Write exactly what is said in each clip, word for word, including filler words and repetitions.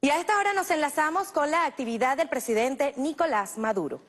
Y a esta hora nos enlazamos con la actividad del presidente Nicolás Maduro.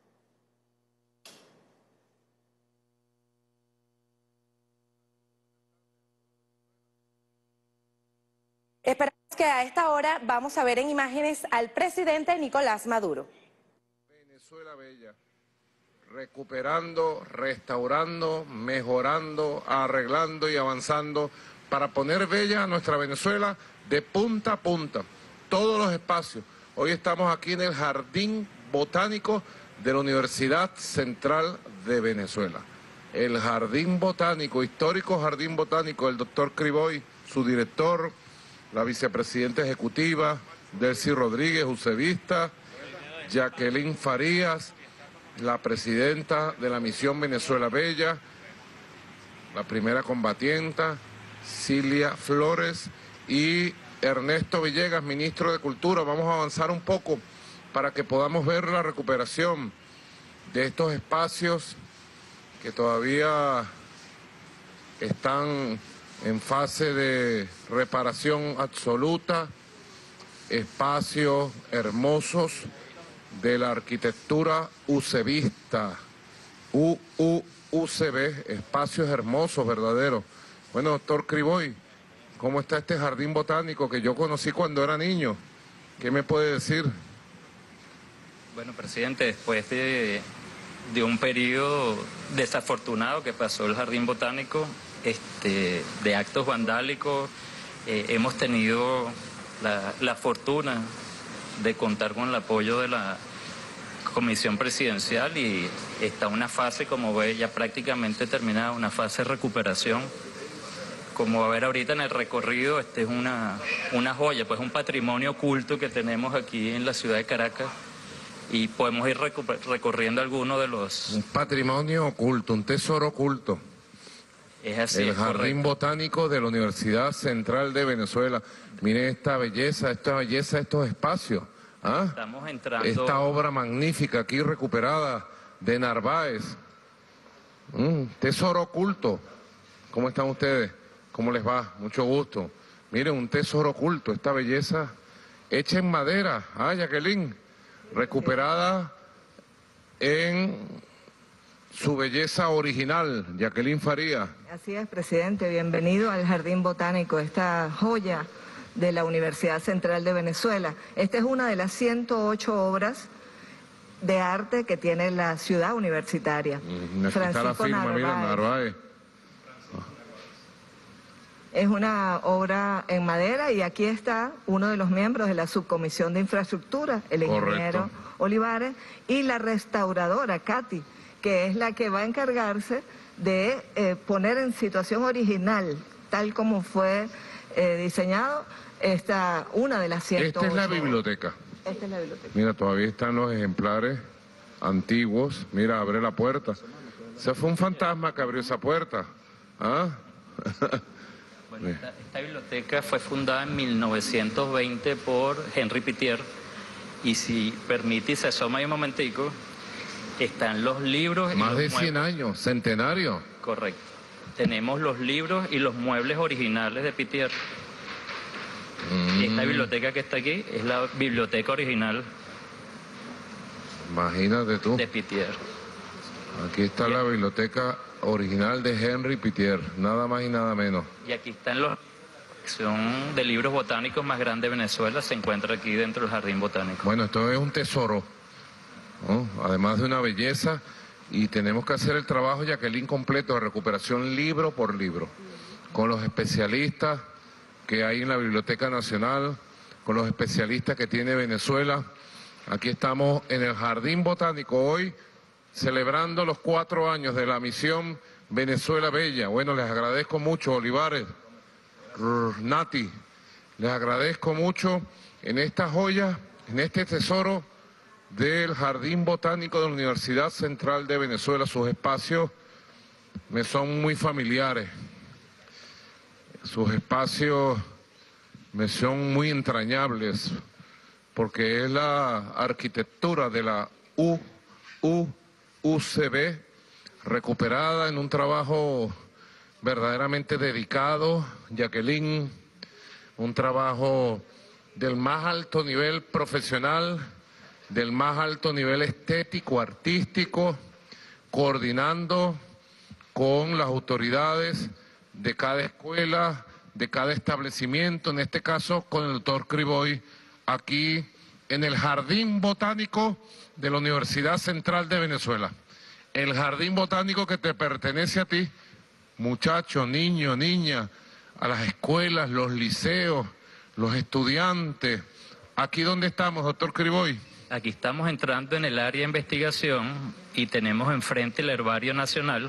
Esperamos que a esta hora vamos a ver en imágenes al presidente Nicolás Maduro. Venezuela bella, recuperando, restaurando, mejorando, arreglando y avanzando para poner bella a nuestra Venezuela de punta a punta. Todos los espacios. Hoy estamos aquí en el Jardín Botánico de la Universidad Central de Venezuela. El Jardín Botánico, histórico Jardín Botánico, el doctor Criboy, su director, la vicepresidenta ejecutiva, Delcy Rodríguez, Ucevista, Jacqueline Farías, la presidenta de la Misión Venezuela Bella, la primera combatienta, Cilia Flores y Ernesto Villegas, ministro de Cultura. Vamos a avanzar un poco para que podamos ver la recuperación de estos espacios que todavía están en fase de reparación absoluta, espacios hermosos de la arquitectura ucevista, U U U C B, espacios hermosos, verdaderos. Bueno, doctor Criboy, ¿cómo está este jardín botánico que yo conocí cuando era niño? ¿Qué me puede decir? Bueno, presidente, después de, de un periodo desafortunado que pasó el jardín botánico, este, de actos vandálicos, eh, hemos tenido la, la fortuna de contar con el apoyo de la Comisión Presidencial y está una fase, como ve, ya prácticamente terminada, una fase de recuperación. Como va a ver ahorita en el recorrido, este es una, una joya, pues un patrimonio oculto que tenemos aquí en la ciudad de Caracas y podemos ir recorriendo algunos de los... Un patrimonio oculto, un tesoro oculto. Es así, el es Jardín correcto. Botánico de la Universidad Central de Venezuela. Miren esta belleza, esta belleza, estos espacios. ¿Ah? Estamos entrando... Esta obra magnífica aquí recuperada de Narváez. Mm, tesoro oculto. ¿Cómo están ustedes? ¿Cómo les va? Mucho gusto. Miren, un tesoro oculto, esta belleza hecha en madera. Ah, Jacqueline, recuperada en su belleza original. Jacqueline Farías. Así es, presidente. Bienvenido al Jardín Botánico, esta joya de la Universidad Central de Venezuela. Esta es una de las ciento ocho obras de arte que tiene la ciudad universitaria. Mm, aquí está la firma, Narváez. mira, Narváez. Es una obra en madera y aquí está uno de los miembros de la Subcomisión de Infraestructura, el ingeniero Correcto. Olivares, y la restauradora, Katy, que es la que va a encargarse de eh, poner en situación original, tal como fue eh, diseñado, esta, una de las ciento ocho. Esta es la biblioteca. Esta es la biblioteca. Mira, todavía están los ejemplares antiguos. Mira, abre la puerta. Ese fue un fantasma que abrió esa puerta. ¿Ah? Bueno, esta, esta biblioteca fue fundada en mil novecientos veinte por Henry Pittier y si permite y se asoma ahí un momentico, están los libros... Más y los de cien muebles. años, centenario. Correcto. Tenemos los libros y los muebles originales de Pittier. Mm. Esta biblioteca que está aquí es la biblioteca original Imagínate tú. de Pittier. Aquí está Bien. la biblioteca original de Henry Pittier, nada más y nada menos. Y aquí están los... La colección de libros botánicos más grande de Venezuela se encuentra aquí dentro del Jardín Botánico. Bueno, esto es un tesoro, ¿no? Además de una belleza, y tenemos que hacer el trabajo, Jacqueline, completo de recuperación libro por libro, con los especialistas que hay en la Biblioteca Nacional, con los especialistas que tiene Venezuela. Aquí estamos en el Jardín Botánico hoy, celebrando los cuatro años de la misión Venezuela Bella. Bueno, les agradezco mucho, Olivares, Nati, les agradezco mucho en esta joya, en este tesoro del Jardín Botánico de la Universidad Central de Venezuela. Sus espacios me son muy familiares, sus espacios me son muy entrañables, porque es la arquitectura de la U U U C B recuperada en un trabajo verdaderamente dedicado, Jacqueline, un trabajo del más alto nivel profesional, del más alto nivel estético, artístico, coordinando con las autoridades de cada escuela, de cada establecimiento, en este caso con el doctor Criboy, aquí en el Jardín Botánico de la Universidad Central de Venezuela. El Jardín Botánico que te pertenece a ti, muchacho, niño, niña, a las escuelas, los liceos, los estudiantes. ¿Aquí dónde estamos, doctor Criboy? Aquí estamos entrando en el área de investigación y tenemos enfrente el Herbario Nacional.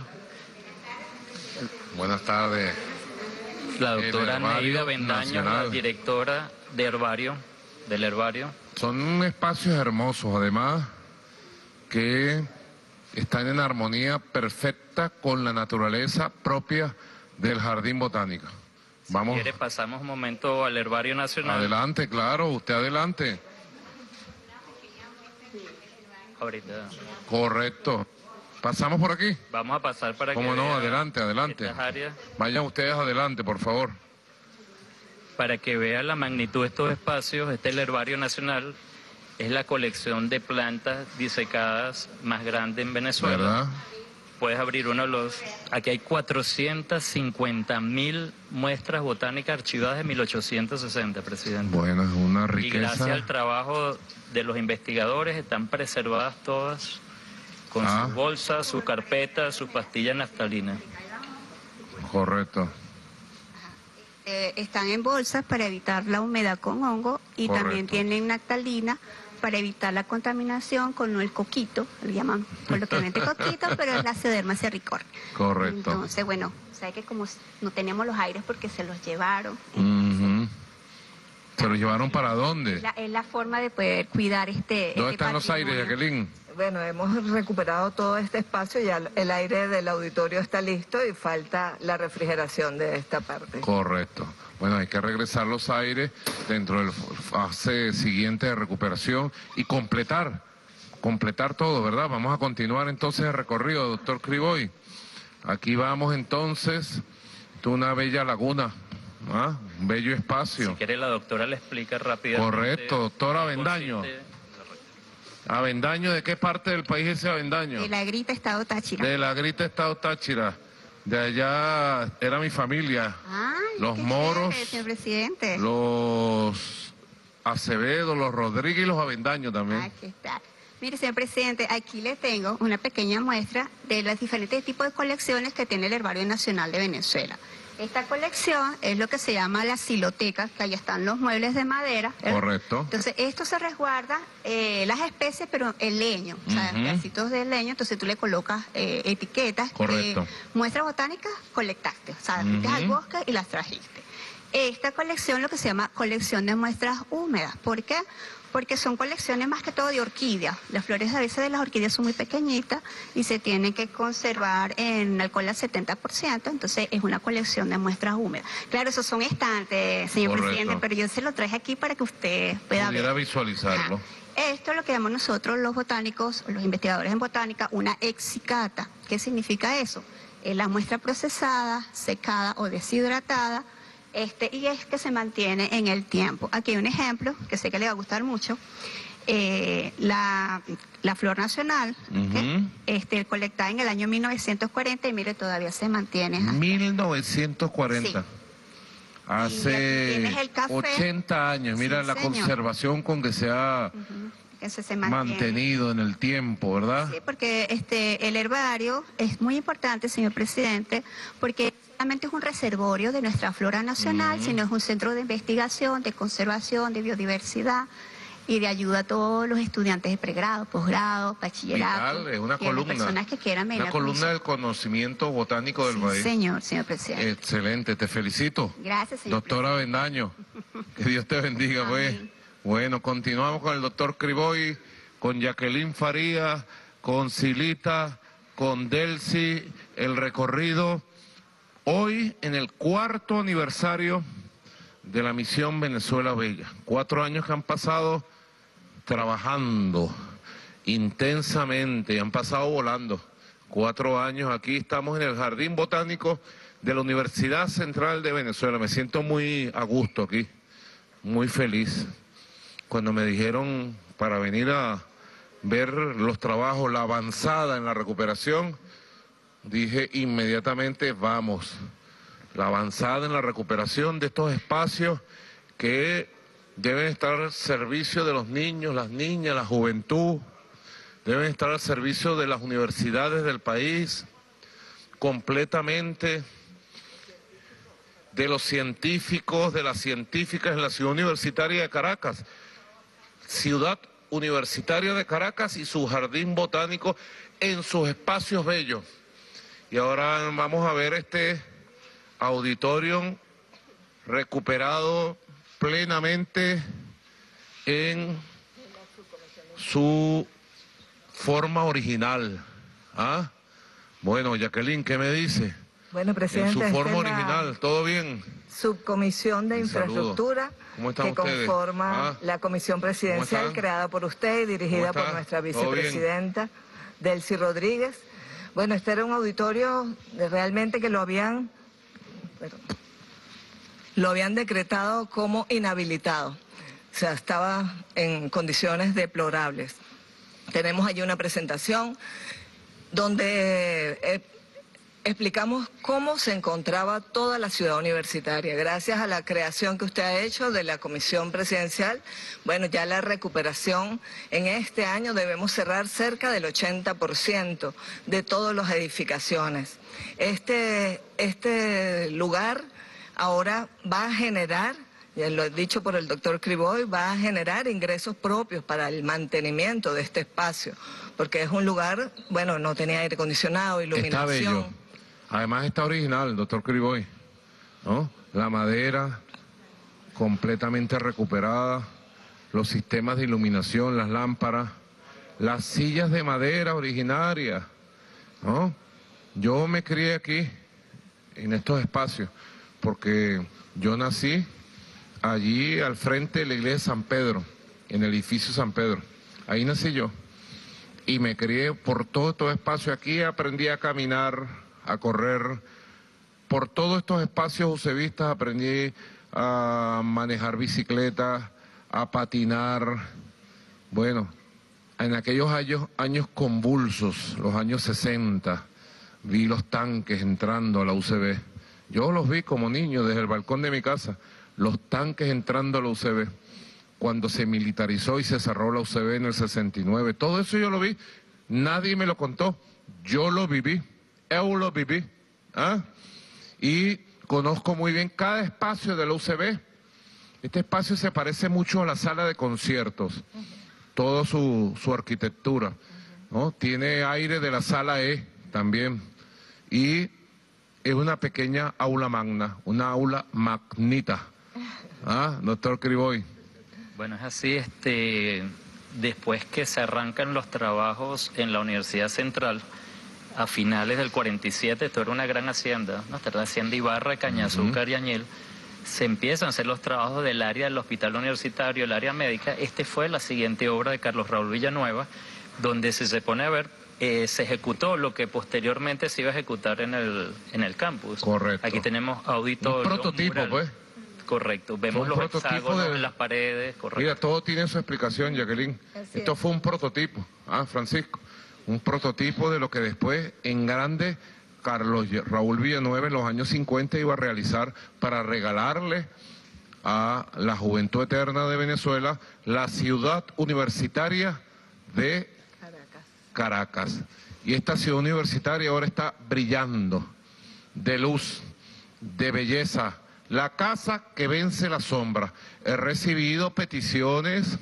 Buenas tardes. La doctora Neida Bendaño, Nacional. la directora de herbario, del herbario. Son espacios hermosos, además, que están en armonía perfecta con la naturaleza propia del Jardín Botánico. Vamos. Si quiere, pasamos un momento al Herbario Nacional. Adelante, claro, usted adelante. Ahorita. Correcto. ¿Pasamos por aquí? Vamos a pasar para que ¿Cómo no? vea Adelante, adelante. estas áreas, Vayan ustedes adelante, por favor. para que vea la magnitud de estos espacios. Este es el Herbario Nacional, es la colección de plantas disecadas más grande en Venezuela. ¿Verdad? Puedes abrir uno de los... Aquí hay cuatrocientas cincuenta mil muestras botánicas archivadas de mil ochocientos sesenta, presidente. Bueno, es una Y riqueza. gracias al trabajo de los investigadores están preservadas todas con Ah. sus bolsas, sus carpetas, sus pastillas naftalinas. Correcto. Eh, están en bolsas para evitar la humedad con hongo y Correcto. también tienen naftalina para evitar la contaminación con el coquito, le llaman coloquialmente coquito, pero es la Sederma cerricordia. Correcto. Entonces, bueno, sabe que como no tenemos los aires porque se los llevaron, Ujú. ¿Se los llevaron para dónde? la- es la forma de poder cuidar este. ¿Dónde este están los aires, patrimonio. Jacqueline? Bueno, hemos recuperado todo este espacio, ya el aire del auditorio está listo y falta la refrigeración de esta parte. Correcto. Bueno, hay que regresar los aires dentro de la fase siguiente de recuperación y completar, completar todo, ¿verdad? Vamos a continuar entonces el recorrido, doctor Criboy. Aquí vamos entonces, una bella laguna, ¿ah? Un bello espacio. Si quiere, la doctora le explica rápidamente. Correcto, doctora qué Bendaño. consiste. ¿Avendaño de qué parte del país es ese Avendaño? De la Grita, Estado Táchira. De la Grita, Estado Táchira. De allá era mi familia. Ay, Los qué moros, chévere, señor presidente. Los Acevedo, los Rodríguez y los Avendaños también. Aquí está. Mire, señor presidente, aquí le tengo una pequeña muestra de los diferentes tipos de colecciones que tiene el Herbario Nacional de Venezuela. Esta colección es lo que se llama la siloteca, que ahí están los muebles de madera. ¿verdad? Correcto. Entonces, esto se resguarda eh, las especies, pero el leño, o sea, Ujú. pedacitos de leño, entonces tú le colocas eh, etiquetas. Correcto. eh, muestras botánicas colectaste, o sea, fuiste Ujú. al bosque y las trajiste. Esta colección lo que se llama colección de muestras húmedas. ¿Por qué? Porque son colecciones más que todo de orquídeas. Las flores a veces de las orquídeas son muy pequeñitas y se tienen que conservar en alcohol al setenta por ciento, entonces es una colección de muestras húmedas. Claro, esos son estantes, señor Correcto. presidente, pero yo se lo traje aquí para que usted pueda Pudiera ver. visualizarlo. Ajá. Esto es lo que llamamos nosotros los botánicos, los investigadores en botánica, una exicata. ¿Qué significa eso? Es la muestra procesada, secada o deshidratada, este, y es que se mantiene en el tiempo. Aquí hay un ejemplo que sé que le va a gustar mucho. Eh, la, la flor nacional, ¿ok? Ujú. este, colectada en el año mil novecientos cuarenta y mire, todavía se mantiene. hasta- mil novecientos cuarenta. Sí. Y Hace aquí tienes el café. ochenta años. Mira Sí, la señor. conservación con que se ha Ujú, que se, se mantiene. mantenido en el tiempo, ¿verdad? Sí, porque este, el herbario es muy importante, señor presidente, porque solamente es un reservorio de nuestra flora nacional, Mm. sino es un centro de investigación, de conservación, de biodiversidad y de ayuda a todos los estudiantes de pregrado, posgrado, bachillerato. Vital, es una y a las columna. personas que quieran venir Una a columna conocer. del conocimiento botánico del Sí, país. señor, señor presidente. Excelente, te felicito. Gracias, señor Doctora Bendaño, que Dios te bendiga, pues. Amén. Bueno, continuamos con el doctor Criboy, con Jacqueline Farías, con Silita, con Delcy, el recorrido. Hoy en el cuarto aniversario de la misión Venezuela Bella. Cuatro años que han pasado trabajando intensamente, han pasado volando. Cuatro años aquí, estamos en el Jardín Botánico de la Universidad Central de Venezuela. Me siento muy a gusto aquí, muy feliz. cuando me dijeron para venir a ver los trabajos, la avanzada en la recuperación, dije inmediatamente vamos. La avanzada en la recuperación de estos espacios que deben estar al servicio de los niños, las niñas, la juventud, deben estar al servicio de las universidades del país, completamente de los científicos, de las científicas en la ciudad universitaria de Caracas, ciudad universitaria de Caracas y su jardín botánico en sus espacios bellos. Y ahora vamos a ver este auditorium recuperado plenamente en su forma original. ¿Ah? Bueno, Jacqueline, ¿qué me dice? Bueno, presidente, en su forma esta es original, ¿todo bien? Subcomisión de Un Infraestructura que ustedes? conforma ¿Ah? la comisión presidencial creada por usted y dirigida por nuestra vicepresidenta Delcy Rodríguez. Bueno, este era un auditorio de realmente que lo habían, perdón, lo habían decretado como inhabilitado. O sea, estaba en condiciones deplorables. Tenemos allí una presentación donde eh, explicamos cómo se encontraba toda la ciudad universitaria. Gracias a la creación que usted ha hecho de la comisión presidencial, bueno, ya la recuperación en este año debemos cerrar cerca del ochenta por ciento de todas las edificaciones. Este, este lugar ahora va a generar, ya lo he dicho por el doctor Criboy, va a generar ingresos propios para el mantenimiento de este espacio, porque es un lugar, bueno, no tenía aire acondicionado, iluminación. Está bello. Además está original, doctor Criboy, ¿no? La madera completamente recuperada, los sistemas de iluminación, las lámparas, las sillas de madera originarias, ¿no? Yo me crié aquí, en estos espacios, porque yo nací allí al frente de la iglesia de San Pedro, en el edificio San Pedro. Ahí nací yo. Y me crié por todo este espacio aquí, aprendí a caminar, a correr. Por todos estos espacios usevistas aprendí a manejar bicicletas, a patinar. Bueno, en aquellos años, años convulsos, los años sesenta, vi los tanques entrando a la U C B. Yo los vi como niño desde el balcón de mi casa, los tanques entrando a la U C B, cuando se militarizó y se cerró la U C B en el sesenta y nueve. Todo eso yo lo vi, nadie me lo contó, yo lo viví, yo lo viví. ¿Ah? Y conozco muy bien cada espacio de la U C B. Este espacio se parece mucho a la sala de conciertos, toda su, su arquitectura, ¿no? Tiene aire de la sala E también, y es una pequeña aula magna, una aula magnita. ¿Ah, doctor Criboy? Bueno, es así, este, después que se arrancan los trabajos en la Universidad Central, a finales del cuarenta y siete, esto era una gran hacienda, ¿no? Esta era la hacienda Ibarra, Cañazúcar uh-huh. y Añel, se empiezan a hacer los trabajos del área del hospital universitario, el área médica. Este fue la siguiente obra de Carlos Raúl Villanueva, donde si se pone a ver, eh, se ejecutó lo que posteriormente se iba a ejecutar en el, en el campus. Correcto. Aquí tenemos auditorios. Un prototipo, mural. Pues. Correcto, vemos los hexágonos de... en las paredes. Correcto. Mira, todo tiene su explicación, Jacqueline. Así Esto es. Fue un prototipo, ah, Francisco, un prototipo de lo que después en grande Carlos Raúl Villanueva en los años cincuenta iba a realizar para regalarle a la juventud eterna de Venezuela la ciudad universitaria de Caracas. Caracas. Y esta ciudad universitaria ahora está brillando de luz, de belleza. La casa que vence la sombra. He recibido peticiones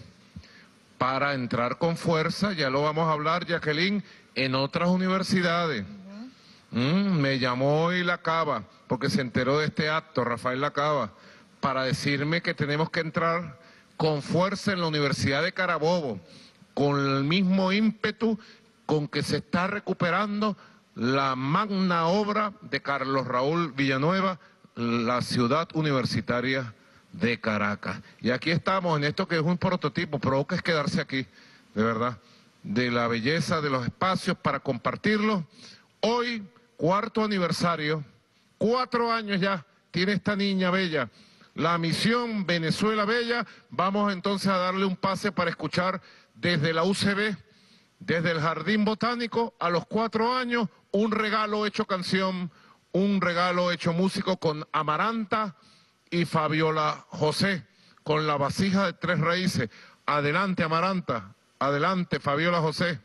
para entrar con fuerza, ya lo vamos a hablar, Jacqueline, en otras universidades. Uh-huh. mm, me llamó hoy Lacaba, porque se enteró de este acto, Rafael Lacaba, para decirme que tenemos que entrar con fuerza en la Universidad de Carabobo, con el mismo ímpetu con que se está recuperando la magna obra de Carlos Raúl Villanueva, la ciudad universitaria de Caracas. Y aquí estamos en esto que es un prototipo, pero que es quedarse aquí, de verdad, de la belleza de los espacios para compartirlos. Hoy, cuarto aniversario, cuatro años ya tiene esta niña bella, la misión Venezuela Bella. Vamos entonces a darle un pase para escuchar desde la U C B, desde el Jardín Botánico, a los cuatro años, un regalo hecho canción, un regalo hecho músico con Amaranta y Fabiola José, con la vasija de tres raíces. Adelante, Amaranta. Adelante, Fabiola José.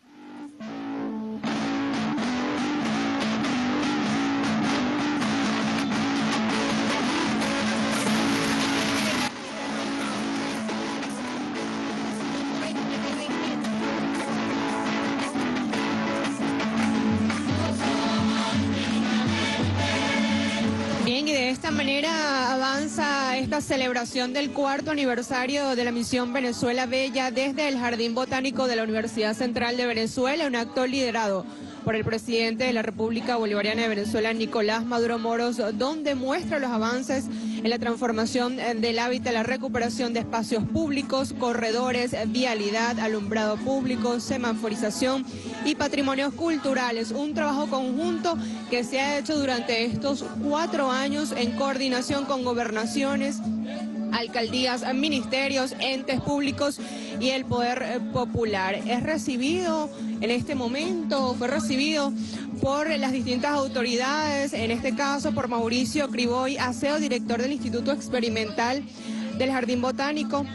Bien, y de esta manera avanza esta celebración del cuarto aniversario de la misión Venezuela Bella desde el Jardín Botánico de la Universidad Central de Venezuela, un acto liderado por el presidente de la República Bolivariana de Venezuela, Nicolás Maduro Moros, donde muestra los avances en la transformación del hábitat, la recuperación de espacios públicos, corredores, vialidad, alumbrado público, semaforización y patrimonios culturales. Un trabajo conjunto que se ha hecho durante estos cuatro años en coordinación con gobernaciones, alcaldías, ministerios, entes públicos y el poder popular. Es recibido en este momento, fue recibido por las distintas autoridades, en este caso por Mauricio Criboy Aceo, director del Instituto Experimental del Jardín Botánico,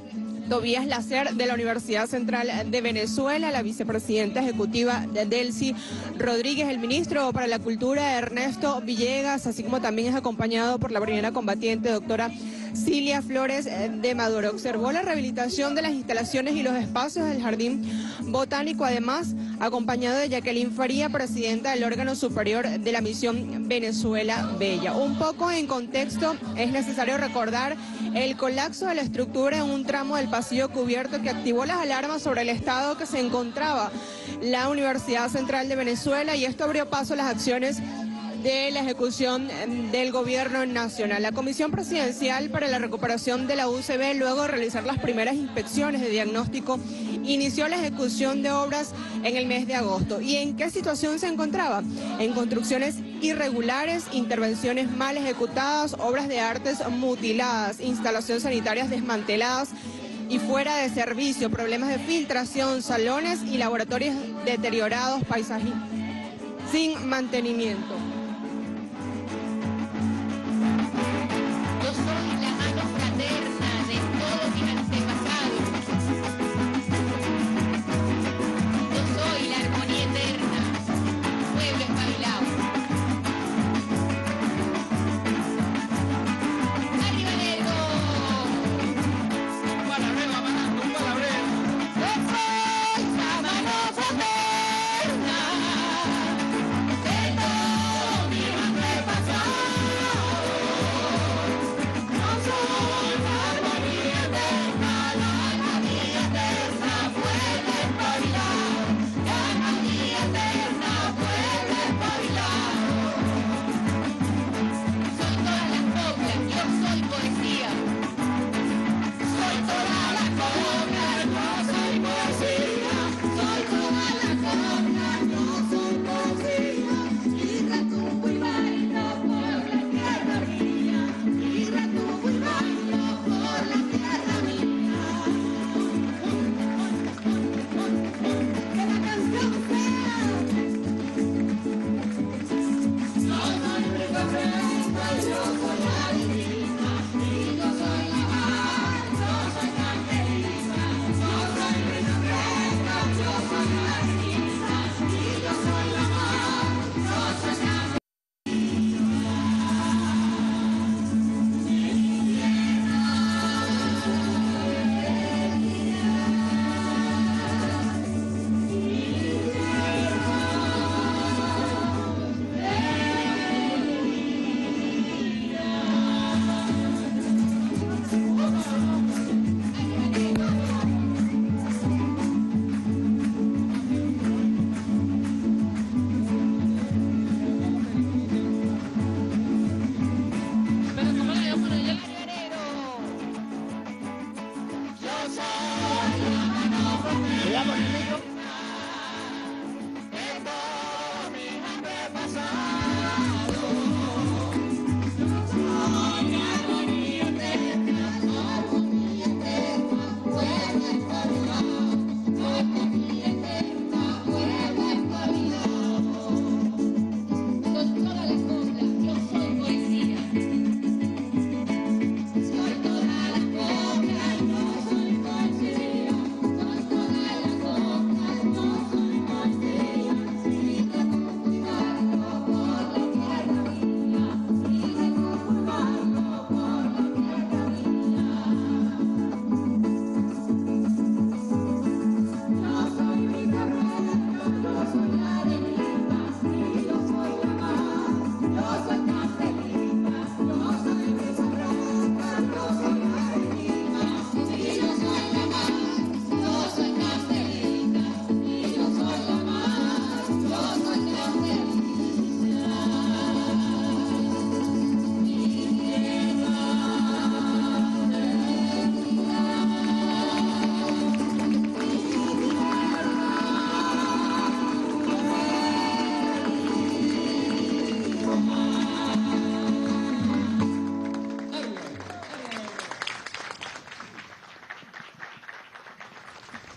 Tobías Lacer de la Universidad Central de Venezuela, la vicepresidenta ejecutiva de Delcy Rodríguez, el ministro para la Cultura Ernesto Villegas, así como también es acompañado por la primera combatiente, doctora Cilia Flores de Maduro. Observó la rehabilitación de las instalaciones y los espacios del Jardín Botánico, además acompañado de Jacqueline Faría, presidenta del órgano superior de la misión Venezuela Bella. Un poco en contexto, es necesario recordar el colapso de la estructura en un tramo del pasillo cubierto que activó las alarmas sobre el estado que se encontraba la Universidad Central de Venezuela, y esto abrió paso a las acciones de la ejecución del gobierno nacional. La Comisión Presidencial para la Recuperación de la U C B, luego de realizar las primeras inspecciones de diagnóstico, inició la ejecución de obras en el mes de agosto. ¿Y en qué situación se encontraba? En construcciones irregulares, intervenciones mal ejecutadas, obras de artes mutiladas, instalaciones sanitarias desmanteladas y fuera de servicio, problemas de filtración, salones y laboratorios deteriorados, paisajes sin mantenimiento.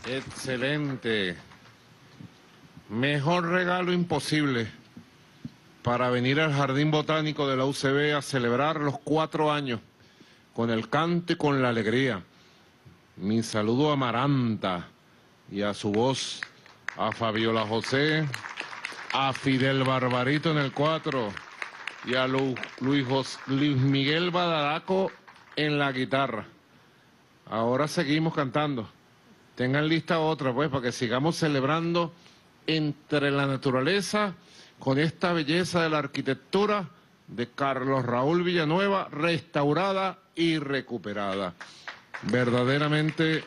Excelente. Mejor regalo imposible para venir al Jardín Botánico de la U C B a celebrar los cuatro años con el canto y con la alegría. Mi saludo a Maranta y a su voz, a Fabiola José, a Fidel Barbarito en el cuatro y a Lu, Luis, Jos, Luis Miguel Badaraco en la guitarra. Ahora seguimos cantando. Tengan lista otra, pues, para que sigamos celebrando entre la naturaleza con esta belleza de la arquitectura de Carlos Raúl Villanueva, restaurada y recuperada. Verdaderamente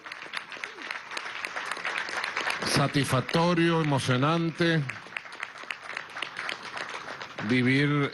satisfactorio, emocionante vivir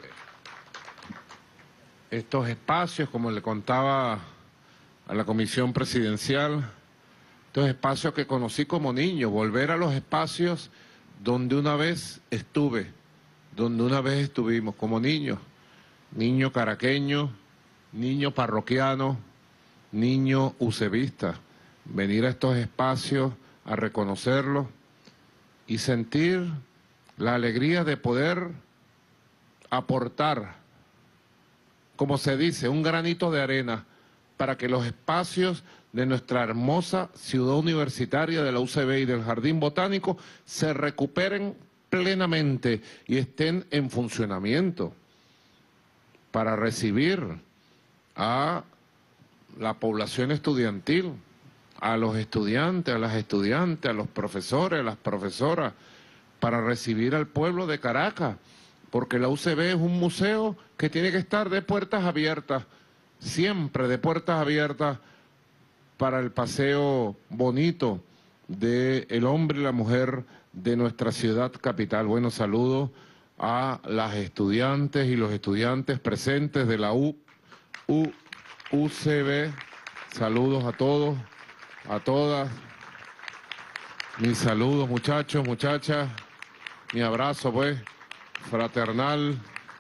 estos espacios, como le contaba a la comisión presidencial, estos espacios que conocí como niño, volver a los espacios donde una vez estuve, donde una vez estuvimos como niños, niño caraqueño, niño parroquiano, niño ucebista, venir a estos espacios a reconocerlos y sentir la alegría de poder aportar, como se dice, un granito de arena para que los espacios de nuestra hermosa ciudad universitaria de la U C B y del Jardín Botánico se recuperen plenamente y estén en funcionamiento para recibir a la población estudiantil, a los estudiantes, a las estudiantes, a los profesores, a las profesoras, para recibir al pueblo de Caracas, porque la U C B es un museo que tiene que estar de puertas abiertas, siempre de puertas abiertas para el paseo bonito del hombre y la mujer de nuestra ciudad capital. Bueno, saludo a las estudiantes y los estudiantes presentes de la U, U, U C B. Saludos a todos, a todas. Mis saludos, muchachos, muchachas. Mi abrazo, pues, fraternal.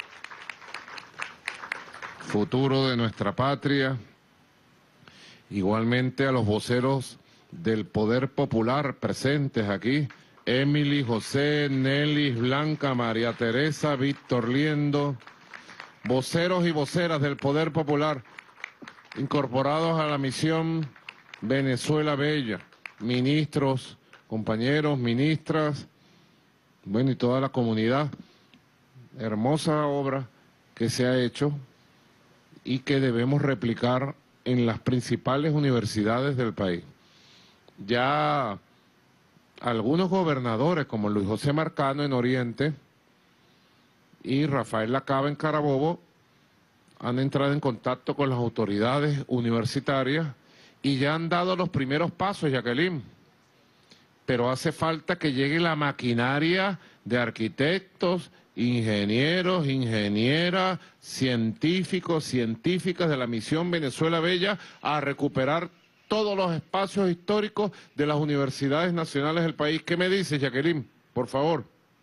Futuro de nuestra patria. Igualmente a los voceros del Poder Popular presentes aquí, Emily, José, Nelly, Blanca, María Teresa, Víctor Liendo, voceros y voceras del Poder Popular incorporados a la misión Venezuela Bella, ministros, compañeros, ministras, bueno, y toda la comunidad. Hermosa obra que se ha hecho y que debemos replicar en las principales universidades del país. Ya algunos gobernadores, como Luis José Marcano en Oriente y Rafael Lacaba en Carabobo, han entrado en contacto con las autoridades universitarias y ya han dado los primeros pasos, Jacqueline. Pero hace falta que llegue la maquinaria de arquitectos, ingenieros, ingenieras, científicos, científicas de la misión Venezuela Bella a recuperar todos los espacios históricos de las universidades nacionales del país. ¿Qué me dice, Jacqueline? Por favor.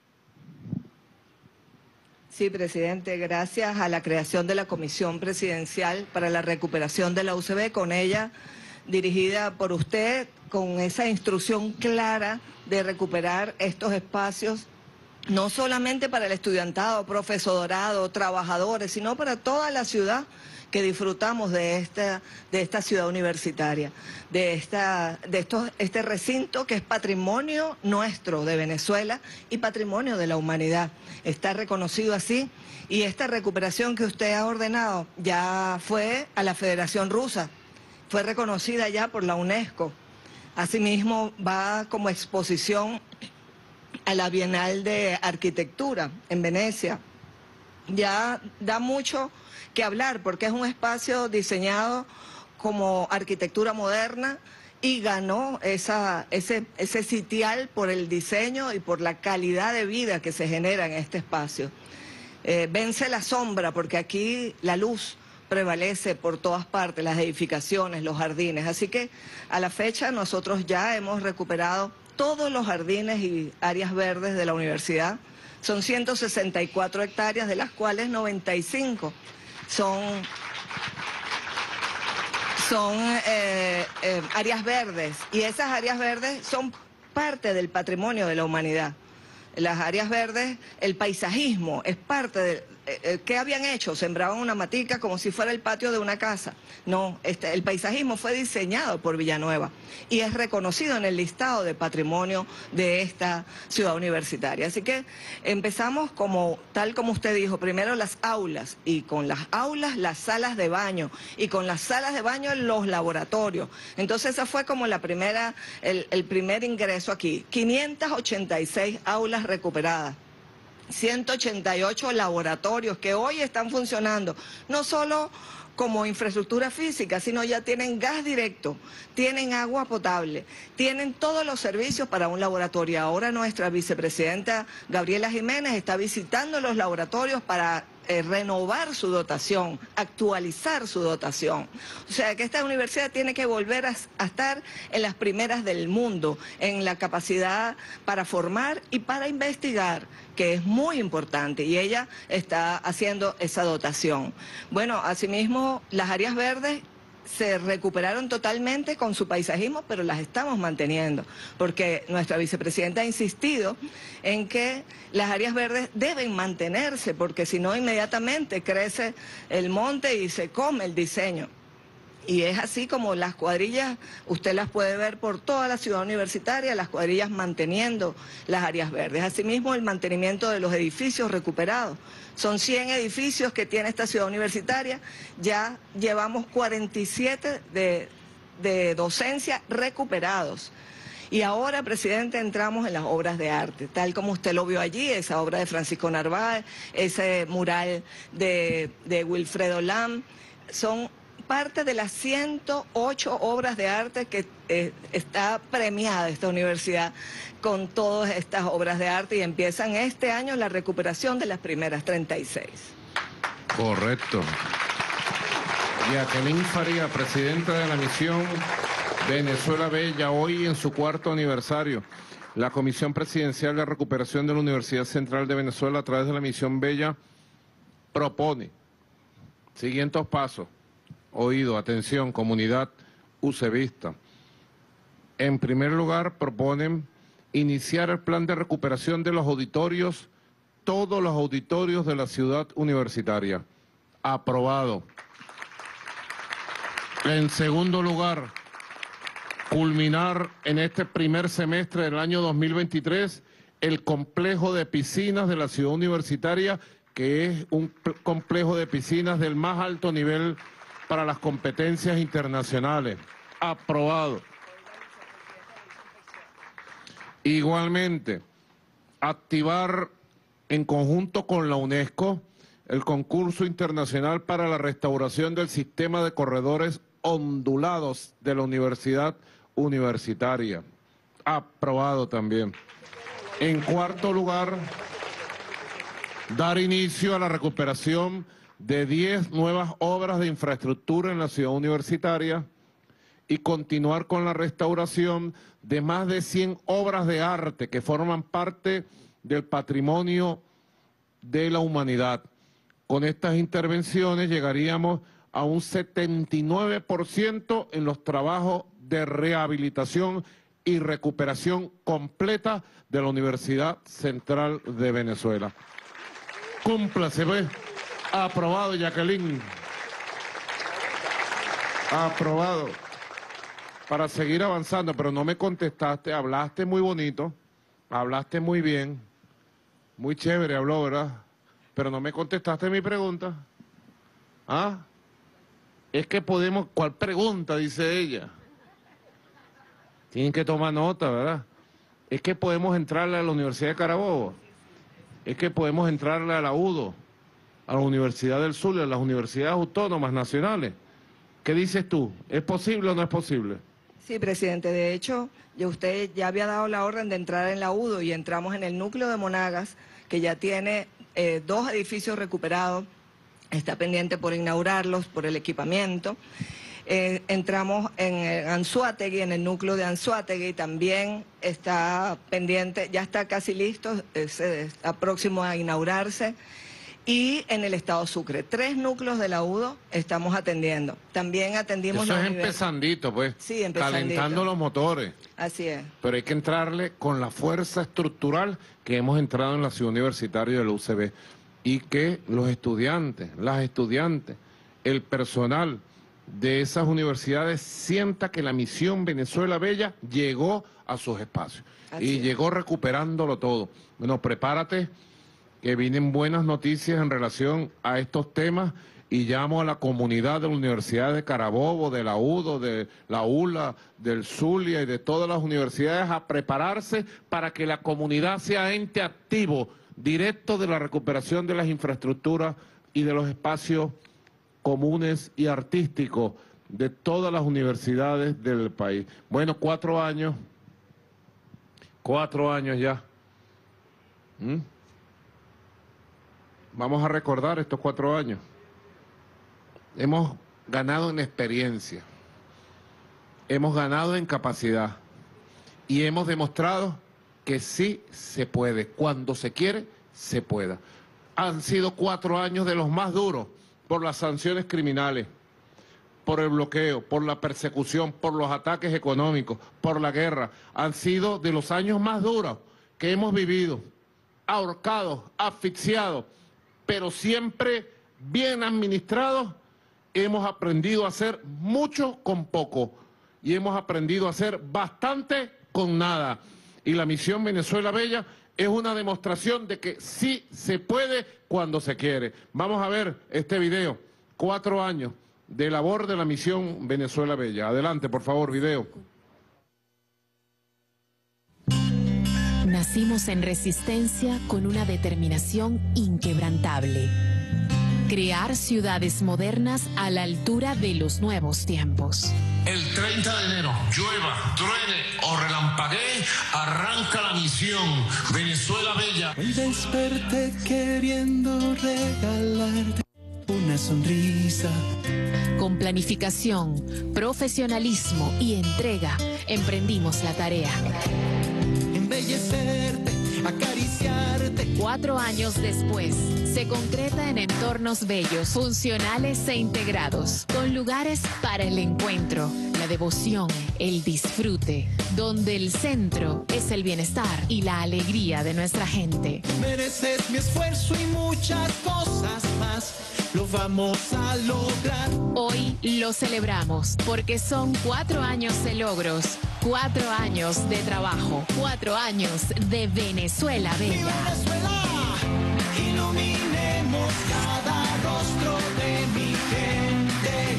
Sí, presidente, gracias a la creación de la Comisión Presidencial para la Recuperación de la U C B, con ella dirigida por usted, con esa instrucción clara de recuperar estos espacios, no solamente para el estudiantado, profesorado, trabajadores, sino para toda la ciudad que disfrutamos de esta, de esta ciudad universitaria, de, esta, de estos, este recinto que es patrimonio nuestro de Venezuela y patrimonio de la humanidad. Está reconocido así y esta recuperación que usted ha ordenado ya fue a la Federación Rusa, fue reconocida ya por la UNESCO. Asimismo va como exposición a la Bienal de Arquitectura en Venecia. Ya da mucho que hablar porque es un espacio diseñado como arquitectura moderna y ganó esa, ese, ese sitial por el diseño y por la calidad de vida que se genera en este espacio. Eh, vence la sombra porque aquí la luz prevalece por todas partes, las edificaciones, los jardines. Así que a la fecha nosotros ya hemos recuperado todos los jardines y áreas verdes de la universidad. Son ciento sesenta y cuatro hectáreas, de las cuales noventa y cinco son, son eh, eh, áreas verdes, y esas áreas verdes son parte del patrimonio de la humanidad. Las áreas verdes, el paisajismo es parte de... Eh, ¿Qué habían hecho? Sembraban una matica como si fuera el patio de una casa. No, este, el paisajismo fue diseñado por Villanueva y es reconocido en el listado de patrimonio de esta ciudad universitaria. Así que empezamos como, tal como usted dijo, primero las aulas, y con las aulas las salas de baño, y con las salas de baño los laboratorios. Entonces esa fue como la primera, el, el primer ingreso aquí. quinientas ochenta y seis aulas recuperadas. ciento ochenta y ocho laboratorios que hoy están funcionando, no solo como infraestructura física, sino ya tienen gas directo, tienen agua potable, tienen todos los servicios para un laboratorio. Ahora nuestra vicepresidenta Gabriela Jiménez está visitando los laboratorios para eh, renovar su dotación, actualizar su dotación. O sea que esta universidad tiene que volver a, a estar en las primeras del mundo, en la capacidad para formar y para investigar, que es muy importante, y ella está haciendo esa dotación. Bueno, asimismo, las áreas verdes se recuperaron totalmente con su paisajismo, pero las estamos manteniendo, porque nuestra vicepresidenta ha insistido en que las áreas verdes deben mantenerse, porque si no inmediatamente crece el monte y se come el diseño. Y es así como las cuadrillas, usted las puede ver por toda la ciudad universitaria, las cuadrillas manteniendo las áreas verdes. Asimismo, el mantenimiento de los edificios recuperados. Son cien edificios que tiene esta ciudad universitaria, ya llevamos cuarenta y siete de, de docencia recuperados. Y ahora, presidente, entramos en las obras de arte, tal como usted lo vio allí, esa obra de Francisco Narváez, ese mural de, de Wilfredo Lam, son parte de las ciento ocho obras de arte que eh, está premiada esta universidad con todas estas obras de arte, y empiezan este año la recuperación de las primeras treinta y seis. Correcto. Jacqueline Faría, presidenta de la misión Venezuela Bella, hoy en su cuarto aniversario. La Comisión Presidencial de Recuperación de la Universidad Central de Venezuela, a través de la misión Bella, propone siguientes pasos. Oído, atención, comunidad ucevista. En primer lugar, proponen iniciar el plan de recuperación de los auditorios, todos los auditorios de la ciudad universitaria. Aprobado. En segundo lugar, culminar en este primer semestre del año dos mil veintitrés el complejo de piscinas de la ciudad universitaria, que es un complejo de piscinas del más alto nivel para las competencias internacionales. Aprobado. Igualmente, activar en conjunto con la UNESCO el concurso internacional para la restauración del sistema de corredores ondulados de la universidad universitaria. Aprobado también. En cuarto lugar, dar inicio a la recuperación de diez nuevas obras de infraestructura en la ciudad universitaria y continuar con la restauración de más de cien obras de arte que forman parte del patrimonio de la humanidad. Con estas intervenciones llegaríamos a un setenta y nueve por ciento en los trabajos de rehabilitación y recuperación completa de la Universidad Central de Venezuela. Cúmplase, pues. Aprobado, Jacqueline. Aprobado. Para seguir avanzando, pero no me contestaste, hablaste muy bonito, hablaste muy bien, muy chévere habló, ¿verdad? Pero no me contestaste mi pregunta. ¿Ah? Es que podemos... ¿Cuál pregunta? Dice ella. Tienen que tomar nota, ¿verdad? Es que podemos entrarle a la Universidad de Carabobo. Es que podemos entrarle a la U D O, a la Universidad del Sur, a las universidades autónomas nacionales. ¿Qué dices tú? ¿Es posible o no es posible? Sí, presidente. De hecho, ya usted ya había dado la orden de entrar en la U D O y entramos en el núcleo de Monagas, que ya tiene eh, dos edificios recuperados, está pendiente por inaugurarlos, por el equipamiento. Eh, entramos en eh, Anzoátegui, en el núcleo de Anzoátegui, también está pendiente, ya está casi listo, es, está próximo a inaugurarse. y en el estado Sucre. Tres núcleos de la U D O estamos atendiendo. También atendimos... Eso los es niveles... empezandito, pues. Sí, empezandito. Calentando los motores. Así es. Pero hay que entrarle con la fuerza estructural que hemos entrado en la ciudad universitaria de la U C B. Y que los estudiantes, las estudiantes, el personal de esas universidades sienta que la misión Venezuela Bella llegó a sus espacios. Así y es. llegó recuperándolo todo. Bueno, prepárate, que vienen buenas noticias en relación a estos temas, y llamo a la comunidad de la Universidad de Carabobo, de la U D O, de la U L A, del Zulia y de todas las universidades a prepararse para que la comunidad sea ente activo, directo de la recuperación de las infraestructuras y de los espacios comunes y artísticos de todas las universidades del país. Bueno, cuatro años, cuatro años ya. ¿Mm? Vamos a recordar estos cuatro años. Hemos ganado en experiencia, hemos ganado en capacidad y hemos demostrado que sí se puede, cuando se quiere, se pueda. Han sido cuatro años de los más duros por las sanciones criminales, por el bloqueo, por la persecución, por los ataques económicos, por la guerra. Han sido de los años más duros que hemos vivido, ahorcados, asfixiados, pero siempre bien administrados. Hemos aprendido a hacer mucho con poco y hemos aprendido a hacer bastante con nada. Y la misión Venezuela Bella es una demostración de que sí se puede cuando se quiere. Vamos a ver este video, cuatro años de labor de la misión Venezuela Bella. Adelante, por favor, video. Nacimos en resistencia con una determinación inquebrantable. Crear ciudades modernas a la altura de los nuevos tiempos. El treinta de enero, llueva, truene o relampaguee, arranca la misión Venezuela Bella. Hoy desperté queriendo regalarte una sonrisa. Con planificación, profesionalismo y entrega, emprendimos la tarea. Embellecerte, acariciarte. Cuatro años después, se concreta en entornos bellos, funcionales e integrados, con lugares para el encuentro, la devoción, el disfrute, donde el centro es el bienestar y la alegría de nuestra gente. Mereces mi esfuerzo y muchas cosas más. Lo vamos a lograr. Hoy lo celebramos porque son cuatro años de logros, cuatro años de trabajo, cuatro años de Venezuela Bella. Mi Venezuela, iluminemos cada rostro de mi gente.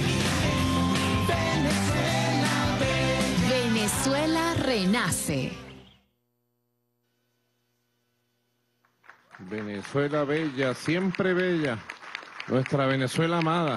Venezuela Bella. Venezuela renace. Venezuela Bella, siempre bella. Nuestra Venezuela amada.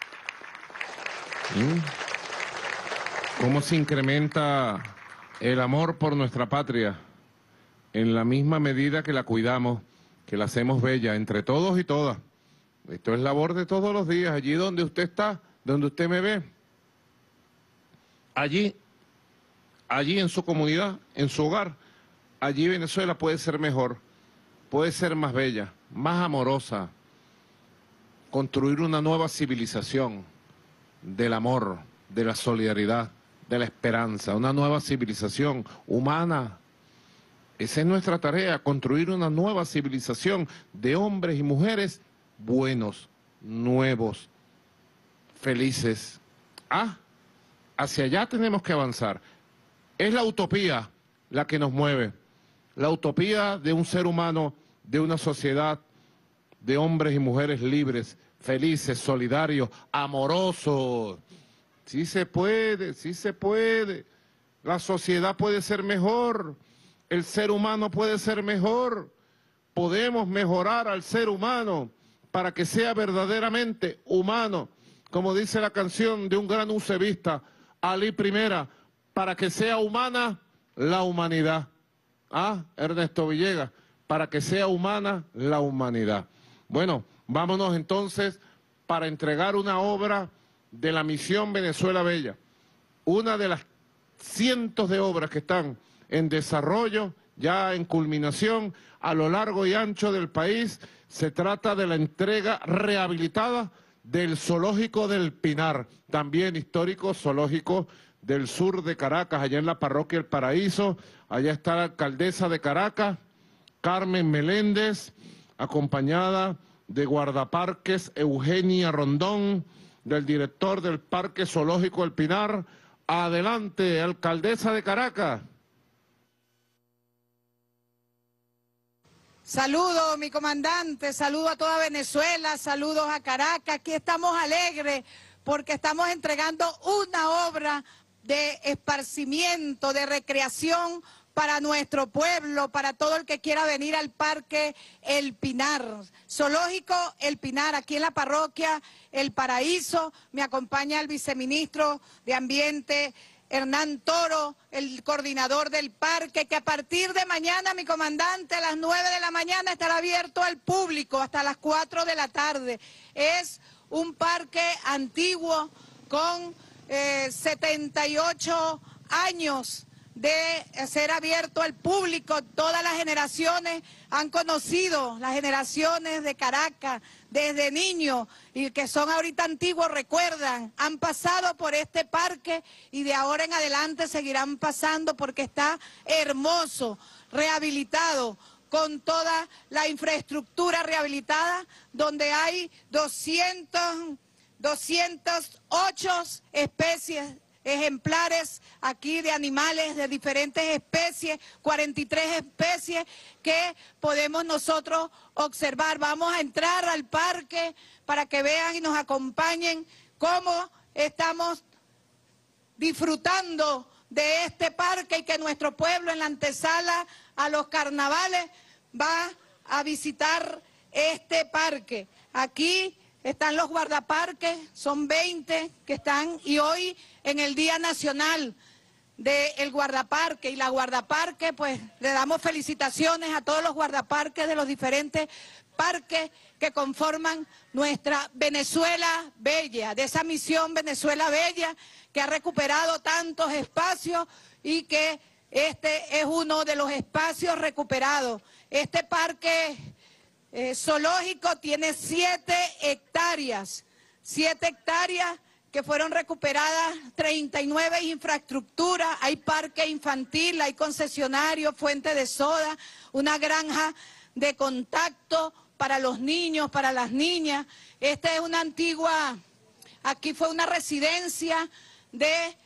¿Mm? ¿Cómo se incrementa el amor por nuestra patria? En la misma medida que la cuidamos, que la hacemos bella, entre todos y todas. Esto es labor de todos los días, allí donde usted está, donde usted me ve. Allí, allí en su comunidad, en su hogar, allí Venezuela puede ser mejor, puede ser más bella, más amorosa. Construir una nueva civilización del amor, de la solidaridad, de la esperanza, una nueva civilización humana. Esa es nuestra tarea, construir una nueva civilización de hombres y mujeres buenos, nuevos, felices. Ah, hacia allá tenemos que avanzar. Es la utopía la que nos mueve, la utopía de un ser humano, de una sociedad de hombres y mujeres libres, felices, solidarios, amorosos. Sí se puede, sí se puede. La sociedad puede ser mejor, el ser humano puede ser mejor. Podemos mejorar al ser humano para que sea verdaderamente humano, como dice la canción de un gran ucebista, Ali Primera, para que sea humana la humanidad. Ah, Ernesto Villegas, para que sea humana la humanidad. Bueno, vámonos entonces para entregar una obra de la misión Venezuela Bella, una de las cientos de obras que están en desarrollo, ya en culminación, a lo largo y ancho del país. Se trata de la entrega rehabilitada del Zoológico del Pinar, también histórico zoológico del sur de Caracas, allá en la parroquia El Paraíso. Allá está la alcaldesa de Caracas, Carmen Meléndez, acompañada de guardaparques Eugenia Rondón, del director del Parque Zoológico El Pinar. Adelante, alcaldesa de Caracas. Saludo, mi comandante, saludo a toda Venezuela, saludos a Caracas. Aquí estamos alegres porque estamos entregando una obra de esparcimiento, de recreación para nuestro pueblo, para todo el que quiera venir al Parque El Pinar. Zoológico El Pinar, aquí en la parroquia El Paraíso. Me acompaña el viceministro de Ambiente, Hernán Toro, el coordinador del parque, que a partir de mañana, mi comandante, a las nueve de la mañana estará abierto al público hasta las cuatro de la tarde. Es un parque antiguo con eh, setenta y ocho años de ser abierto al público. Todas las generaciones han conocido, las generaciones de Caracas, desde niños, y que son ahorita antiguos, recuerdan, han pasado por este parque y de ahora en adelante seguirán pasando porque está hermoso, rehabilitado, con toda la infraestructura rehabilitada, donde hay doscientas, doscientas ocho especies ejemplares aquí de animales de diferentes especies, cuarenta y tres especies que podemos nosotros observar. Vamos a entrar al parque para que vean y nos acompañen cómo estamos disfrutando de este parque y que nuestro pueblo en la antesala a los carnavales va a visitar este parque. Aquí están los guardaparques, son veinte que están, y hoy en el Día Nacional del Guardaparque y la Guardaparque, pues le damos felicitaciones a todos los guardaparques de los diferentes parques que conforman nuestra Venezuela Bella, de esa misión Venezuela Bella que ha recuperado tantos espacios y que este es uno de los espacios recuperados. Este parque Eh, zoológico tiene siete hectáreas, siete hectáreas que fueron recuperadas, treinta y nueve infraestructuras, hay parque infantil, hay concesionario, fuente de soda, una granja de contacto para los niños, para las niñas. Esta es una antigua, aquí fue una residencia de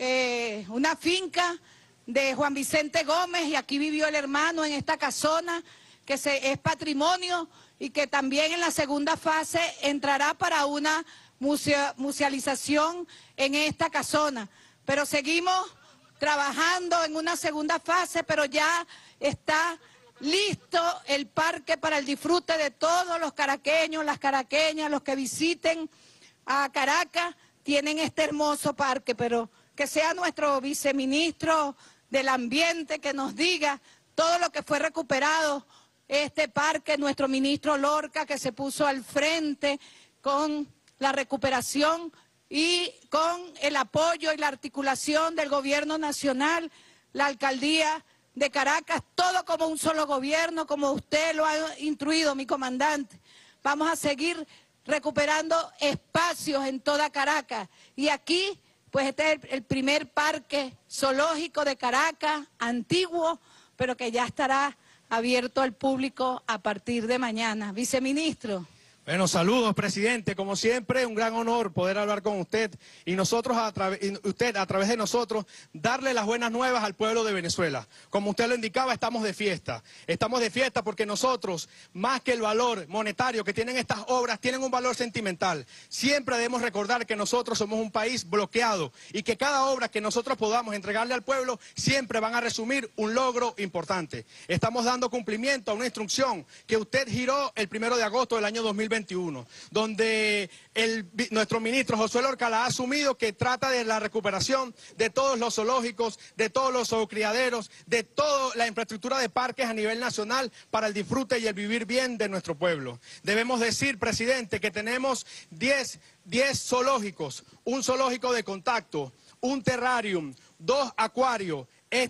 eh, una finca de Juan Vicente Gómez y aquí vivió el hermano en esta casona, que se, es patrimonio y que también en la segunda fase entrará para una museo, musealización en esta casona. Pero seguimos trabajando en una segunda fase, pero ya está listo el parque para el disfrute de todos los caraqueños, las caraqueñas, los que visiten a Caracas, tienen este hermoso parque, pero que sea nuestro viceministro del Ambiente que nos diga todo lo que fue recuperado. Este parque, nuestro ministro Lorca, que se puso al frente con la recuperación y con el apoyo y la articulación del gobierno nacional, la alcaldía de Caracas, todo como un solo gobierno, como usted lo ha instruido, mi comandante. Vamos a seguir recuperando espacios en toda Caracas. Y aquí, pues este es el, el primer parque zoológico de Caracas, antiguo, pero que ya estará abierto al público a partir de mañana. Viceministro. Bueno, saludos, presidente. Como siempre, un gran honor poder hablar con usted y nosotros a través, usted a través de nosotros darle las buenas nuevas al pueblo de Venezuela. Como usted lo indicaba, estamos de fiesta. Estamos de fiesta porque nosotros, más que el valor monetario que tienen estas obras, tienen un valor sentimental. Siempre debemos recordar que nosotros somos un país bloqueado y que cada obra que nosotros podamos entregarle al pueblo siempre van a resumir un logro importante. Estamos dando cumplimiento a una instrucción que usted giró el primero de agosto del año dos mil veintiuno, donde el, nuestro ministro Josué Lorca la ha asumido, que trata de la recuperación de todos los zoológicos, de todos los zoocriaderos, de toda la infraestructura de parques a nivel nacional para el disfrute y el vivir bien de nuestro pueblo. Debemos decir, presidente, que tenemos diez zoológicos, un zoológico de contacto, un terrarium, dos acuarios, esto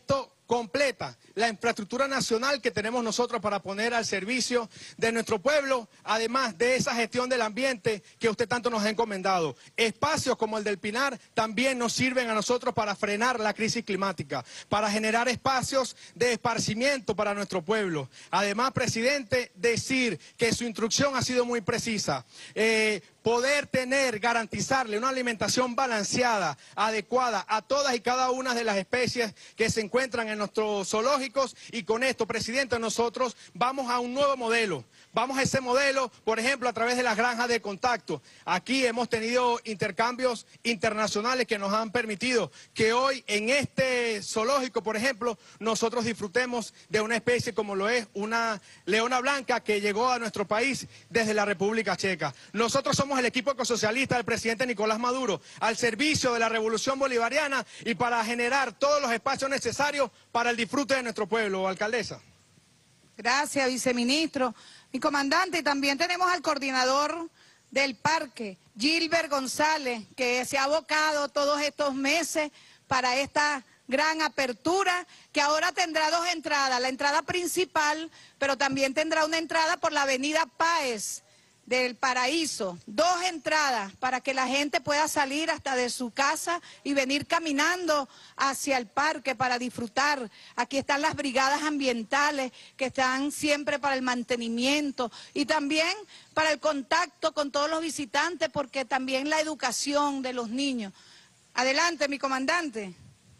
completa la infraestructura nacional que tenemos nosotros para poner al servicio de nuestro pueblo, además de esa gestión del ambiente que usted tanto nos ha encomendado. Espacios como el del Pinar también nos sirven a nosotros para frenar la crisis climática, para generar espacios de esparcimiento para nuestro pueblo. Además, presidente, decir que su instrucción ha sido muy precisa. Eh, poder tener, garantizarle una alimentación balanceada, adecuada a todas y cada una de las especies que se encuentran en nuestros zoológicos. Y con esto, presidente, nosotros vamos a un nuevo modelo. Vamos a ese modelo, por ejemplo, a través de las granjas de contacto. Aquí hemos tenido intercambios internacionales que nos han permitido que hoy en este zoológico, por ejemplo, nosotros disfrutemos de una especie como lo es una leona blanca que llegó a nuestro país desde la República Checa. Nosotros somos el equipo ecosocialista del presidente Nicolás Maduro, al servicio de la revolución bolivariana y para generar todos los espacios necesarios para el disfrute de nuestro pueblo. Alcaldesa. Gracias, viceministro. Mi comandante, y también tenemos al coordinador del parque, Gilbert González, que se ha abocado todos estos meses para esta gran apertura, que ahora tendrá dos entradas, la entrada principal, pero también tendrá una entrada por la avenida Páez del Paraíso, dos entradas para que la gente pueda salir hasta de su casa y venir caminando hacia el parque para disfrutar. Aquí están las brigadas ambientales que están siempre para el mantenimiento y también para el contacto con todos los visitantes, porque también la educación de los niños. Adelante, mi comandante.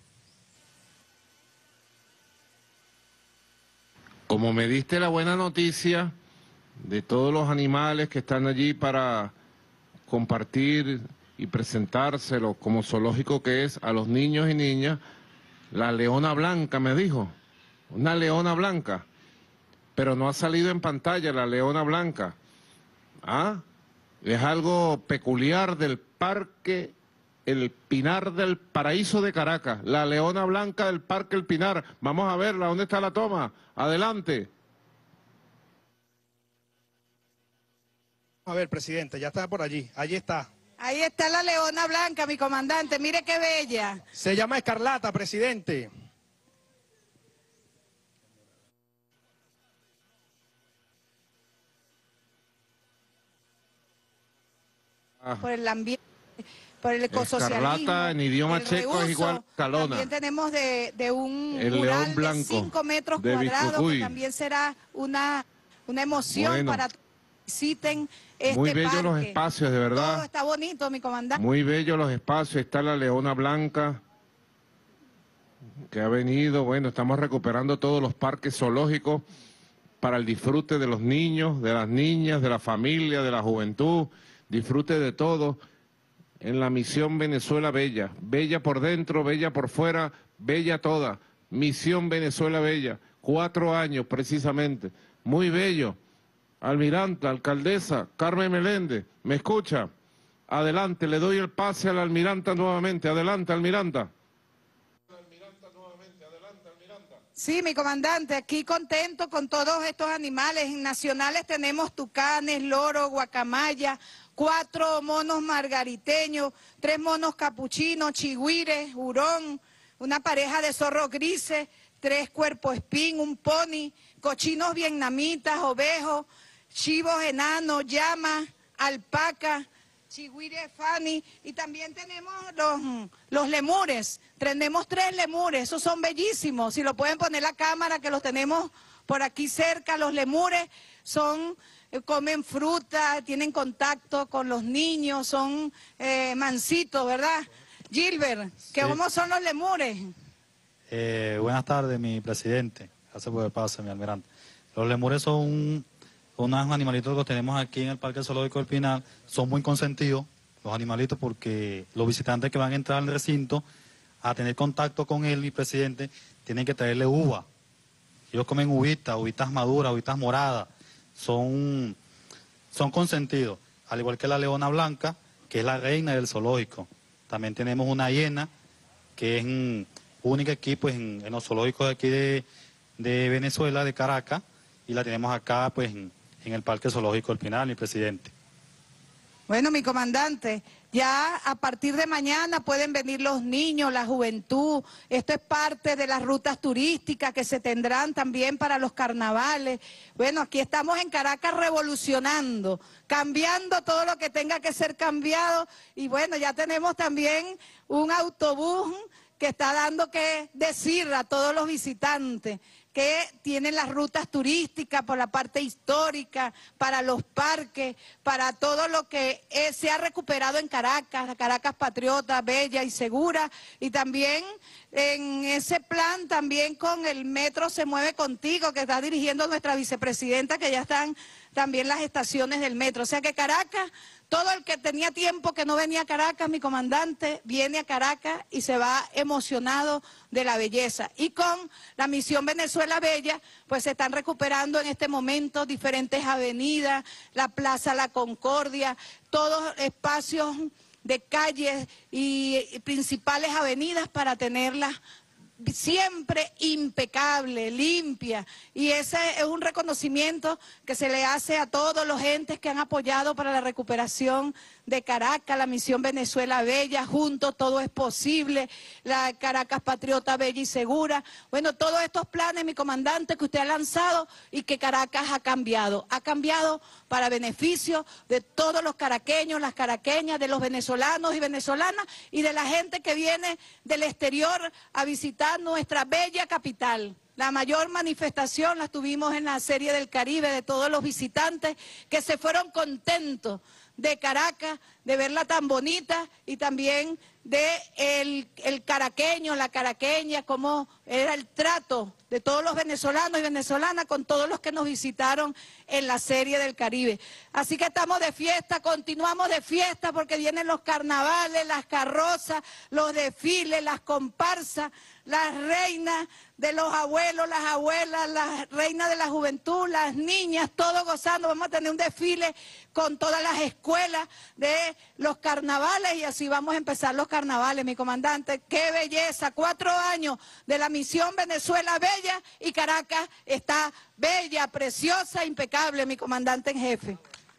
Como me diste la buena noticia de todos los animales que están allí para compartir y presentárselo como zoológico que es a los niños y niñas, la leona blanca me dijo, una leona blanca, pero no ha salido en pantalla la leona blanca. ¿Ah? Es algo peculiar del Parque El Pinar del Paraíso de Caracas, la leona blanca del Parque El Pinar. Vamos a verla, ¿dónde está la toma? Adelante. A ver, presidente, ya está por allí, allí está. Ahí está la leona blanca, mi comandante, mire qué bella. Se llama Escarlata, presidente. Ah. Por el ambiente, por el ecosocialismo. Escarlata en idioma checo reuso. Es igual calona. También tenemos de, de un el mural león blanco de cinco metros de cuadrados, Bicucuy. que también será una, una emoción bueno. para visiten este Muy bellos parque. los espacios, de verdad. Todo está bonito, mi comandante. Muy bellos los espacios. Está la leona blanca que ha venido. Bueno, estamos recuperando todos los parques zoológicos para el disfrute de los niños, de las niñas, de la familia, de la juventud. Disfrute de todo en la misión Venezuela Bella. Bella por dentro, bella por fuera, bella toda. Misión Venezuela Bella. Cuatro años precisamente. Muy bello. Almiranta, alcaldesa, Carmen Meléndez, ¿me escucha? Adelante, le doy el pase a la almiranta nuevamente. Adelante, almiranta. Sí, mi comandante, aquí contento con todos estos animales. En nacionales tenemos tucanes, loro, guacamaya, cuatro monos margariteños, tres monos capuchinos, chigüires, hurón, una pareja de zorros grises, tres cuerpos espín, un pony, cochinos vietnamitas, ovejos, chivos enanos, llamas, alpaca, chigüire fani, y también tenemos los, los lemures. Tenemos tres lemures, esos son bellísimos. Si lo pueden poner la cámara, que los tenemos por aquí cerca. Los lemures son, eh, comen fruta, tienen contacto con los niños, son eh, mansitos, ¿verdad? Gilbert, ¿qué, sí. ¿Cómo son los lemures? Eh, buenas tardes, mi presidente. Gracias por el pase, mi almirante. Los lemures son un, unos animalitos que tenemos aquí en el Parque Zoológico del Pinar. Son muy consentidos los animalitos porque los visitantes que van a entrar al recinto a tener contacto con él, mi presidente, tienen que traerle uva. Ellos comen uvitas, uvitas maduras, uvitas moradas. Son, son consentidos, al igual que la leona blanca, que es la reina del zoológico. También tenemos una hiena, que es mm, única aquí pues, en, en los zoológicos de aquí de, de Venezuela, de Caracas, y la tenemos acá pues, en, en el Parque Zoológico del Pinar, mi presidente. Bueno, mi comandante, Ya a partir de mañana pueden venir los niños, la juventud. Esto es parte de las rutas turísticas que se tendrán también para los carnavales. Bueno, aquí estamos en Caracas revolucionando, cambiando todo lo que tenga que ser cambiado. Y bueno, ya tenemos también un autobús que está dando que decir a todos los visitantes que tienen las rutas turísticas por la parte histórica, para los parques, para todo lo que eh, se ha recuperado en Caracas, la Caracas patriota, bella y segura, y también en ese plan también con el Metro Se Mueve Contigo, que está dirigiendo nuestra vicepresidenta, que ya están también las estaciones del metro. O sea que Caracas, todo el que tenía tiempo que no venía a Caracas, mi comandante, viene a Caracas y se va emocionado de la belleza. Y con la misión Venezuela Bella, pues se están recuperando en este momento diferentes avenidas, la Plaza La Concordia, todos espacios de calles y principales avenidas para tenerlas siempre impecable, limpia, y ese es un reconocimiento que se le hace a todos los entes que han apoyado para la recuperación de Caracas, la misión Venezuela Bella, juntos todo es posible, la Caracas Patriota Bella y Segura. Bueno, todos estos planes, mi comandante, que usted ha lanzado y que Caracas ha cambiado, ha cambiado para beneficio de todos los caraqueños, las caraqueñas, de los venezolanos y venezolanas y de la gente que viene del exterior a visitar nuestra bella capital. La mayor manifestación la tuvimos en la Serie del Caribe, de todos los visitantes que se fueron contentos de Caracas, de verla tan bonita, y también de el, el caraqueño, la caraqueña, cómo era el trato de todos los venezolanos y venezolanas con todos los que nos visitaron en la Serie del Caribe. Así que estamos de fiesta, continuamos de fiesta, porque vienen los carnavales, las carrozas, los desfiles, las comparsas, las reinas de los abuelos, las abuelas, las reinas de la juventud, las niñas, todos gozando. Vamos a tener un desfile con todas las escuelas de los carnavales, y así vamos a empezar los carnavales, mi comandante. ¡Qué belleza! Cuatro años de la misión Venezuela Bella y Caracas está bella, preciosa, impecable, mi comandante en jefe.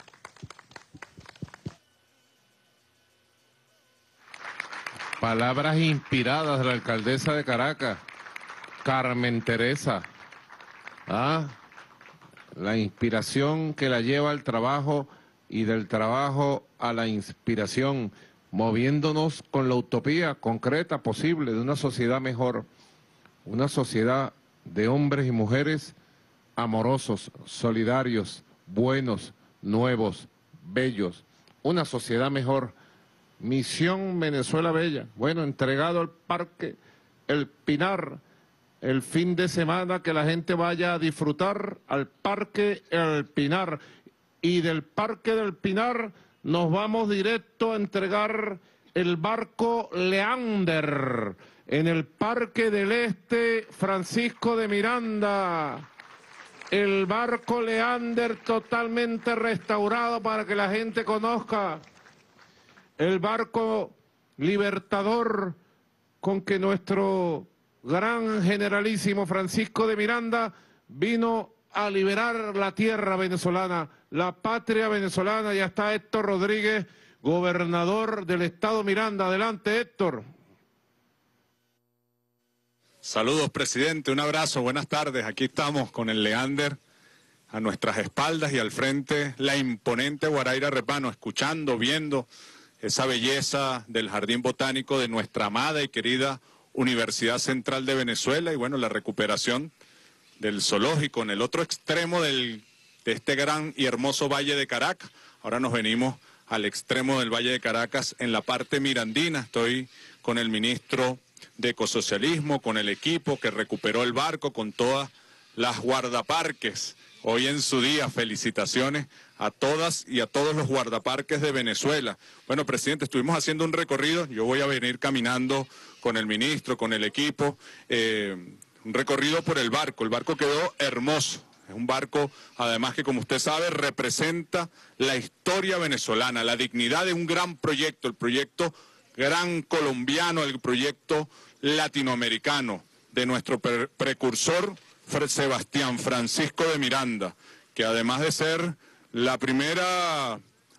Palabras inspiradas de la alcaldesa de Caracas, Carmen Teresa. ¿Ah? La inspiración que la lleva al trabajo y del trabajo a la inspiración, moviéndonos con la utopía concreta posible de una sociedad mejor, una sociedad de hombres y mujeres amorosos, solidarios, buenos, nuevos, bellos, una sociedad mejor. Misión Venezuela Bella, bueno, entregado al Parque El Pinar, el fin de semana que la gente vaya a disfrutar al Parque El Pinar, y del Parque del Pinar nos vamos directo a entregar el barco Leander en el Parque del Este Francisco de Miranda. El barco Leander totalmente restaurado para que la gente conozca. El barco libertador con que nuestro gran generalísimo Francisco de Miranda vino a liberar la tierra venezolana, la patria venezolana. Ya está Héctor Rodríguez, gobernador del estado Miranda. Adelante, Héctor. Saludos, presidente, un abrazo, buenas tardes. Aquí estamos con el Leander a nuestras espaldas y al frente la imponente Guaraíra Repano, escuchando, viendo esa belleza del Jardín Botánico de nuestra amada y querida Universidad Central de Venezuela, y bueno, la recuperación del zoológico en el otro extremo del, de este gran y hermoso Valle de Caracas. Ahora nos venimos al extremo del Valle de Caracas, en la parte mirandina. Estoy con el ministro de Ecosocialismo, con el equipo que recuperó el barco, con todas las guardaparques. Hoy en su día, felicitaciones a todas y a todos los guardaparques de Venezuela. Bueno, presidente, estuvimos haciendo un recorrido, yo voy a venir caminando con el ministro, con el equipo, eh, un recorrido por el barco. El barco quedó hermoso, es un barco, además que como usted sabe, representa la historia venezolana, la dignidad de un gran proyecto, el proyecto gran colombiano, el proyecto latinoamericano de nuestro pre precursor, Sebastián Francisco de Miranda, que además de ser la primera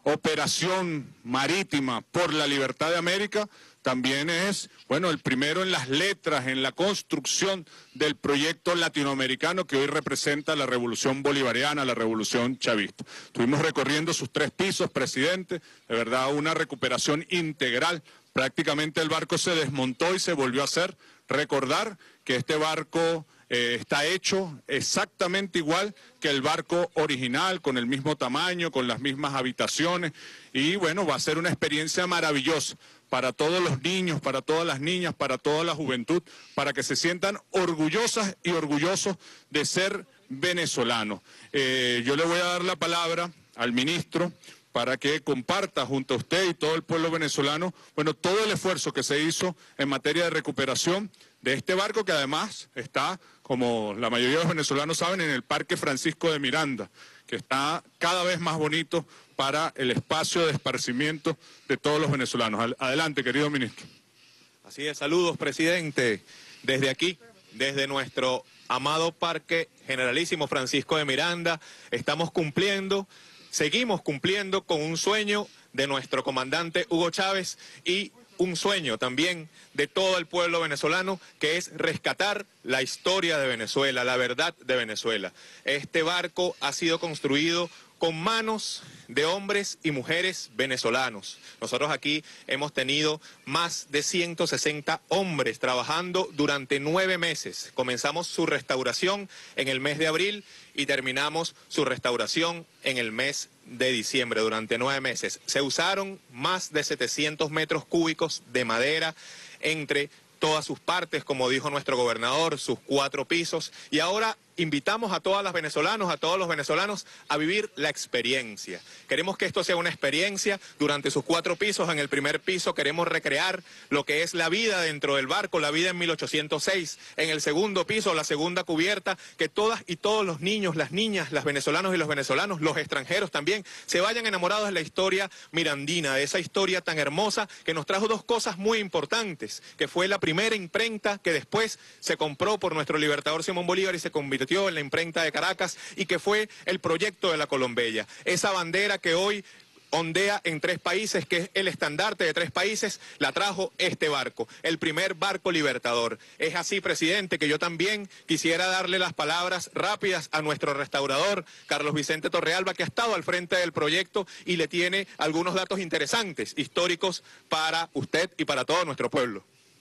operación marítima por la libertad de América, también es, bueno, el primero en las letras, en la construcción del proyecto latinoamericano que hoy representa la revolución bolivariana, la revolución chavista. Estuvimos recorriendo sus tres pisos, presidente, de verdad una recuperación integral. Prácticamente el barco se desmontó y se volvió a hacer. Recordar que este barco eh, está hecho exactamente igual que el barco original, con el mismo tamaño, con las mismas habitaciones, y bueno, va a ser una experiencia maravillosa para todos los niños, para todas las niñas, para toda la juventud, para que se sientan orgullosas y orgullosos de ser venezolanos. Eh, yo le voy a dar la palabra al ministro para que comparta junto a usted y todo el pueblo venezolano, bueno, todo el esfuerzo que se hizo en materia de recuperación de este barco, que además está, como la mayoría de los venezolanos saben, en el Parque Francisco de Miranda, que está cada vez más bonito para el espacio de esparcimiento de todos los venezolanos. Adelante, querido ministro. Así es, saludos, presidente. Desde aquí, desde nuestro amado Parque Generalísimo Francisco de Miranda, estamos cumpliendo, seguimos cumpliendo con un sueño de nuestro comandante Hugo Chávez y un sueño también de todo el pueblo venezolano, que es rescatar la historia de Venezuela, la verdad de Venezuela. Este barco ha sido construido con manos de hombres y mujeres venezolanos. Nosotros aquí hemos tenido más de ciento sesenta hombres trabajando durante nueve meses. Comenzamos su restauración en el mes de abril y terminamos su restauración en el mes de diciembre, durante nueve meses. Se usaron más de setecientos metros cúbicos de madera entre todas sus partes, como dijo nuestro gobernador, sus cuatro pisos, y ahora invitamos a todas las venezolanos, a todos los venezolanos a vivir la experiencia. Queremos que esto sea una experiencia durante sus cuatro pisos. En el primer piso queremos recrear lo que es la vida dentro del barco, la vida en mil ochocientos seis. En el segundo piso, la segunda cubierta, que todas y todos los niños, las niñas, las venezolanos y los venezolanos, los extranjeros también, se vayan enamorados de la historia mirandina, de esa historia tan hermosa que nos trajo dos cosas muy importantes, que fue la primera imprenta que después se compró por nuestro libertador Simón Bolívar y se convirtió en la imprenta de Caracas, y que fue el proyecto de la Colombella. Esa bandera que hoy ondea en tres países, que es el estandarte de tres países, la trajo este barco, el primer barco libertador. Es así, presidente, que yo también quisiera darle las palabras rápidas a nuestro restaurador, Carlos Vicente Torrealba, que ha estado al frente del proyecto y le tiene algunos datos interesantes, históricos, para usted y para todo nuestro pueblo.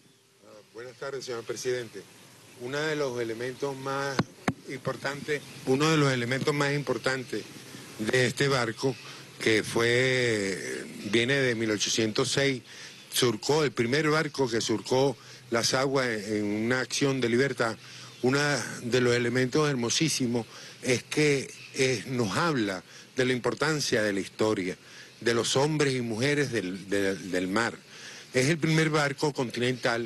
Uh, buenas tardes, señor presidente. Uno de los elementos más importantes, uno de los elementos más importantes de este barco, que fue, viene de mil ochocientos seis, surcó, el primer barco que surcó las aguas en una acción de libertad. Uno de los elementos hermosísimos es que eh, nos habla de la importancia de la historia, de los hombres y mujeres del, del, del mar. Es el primer barco continental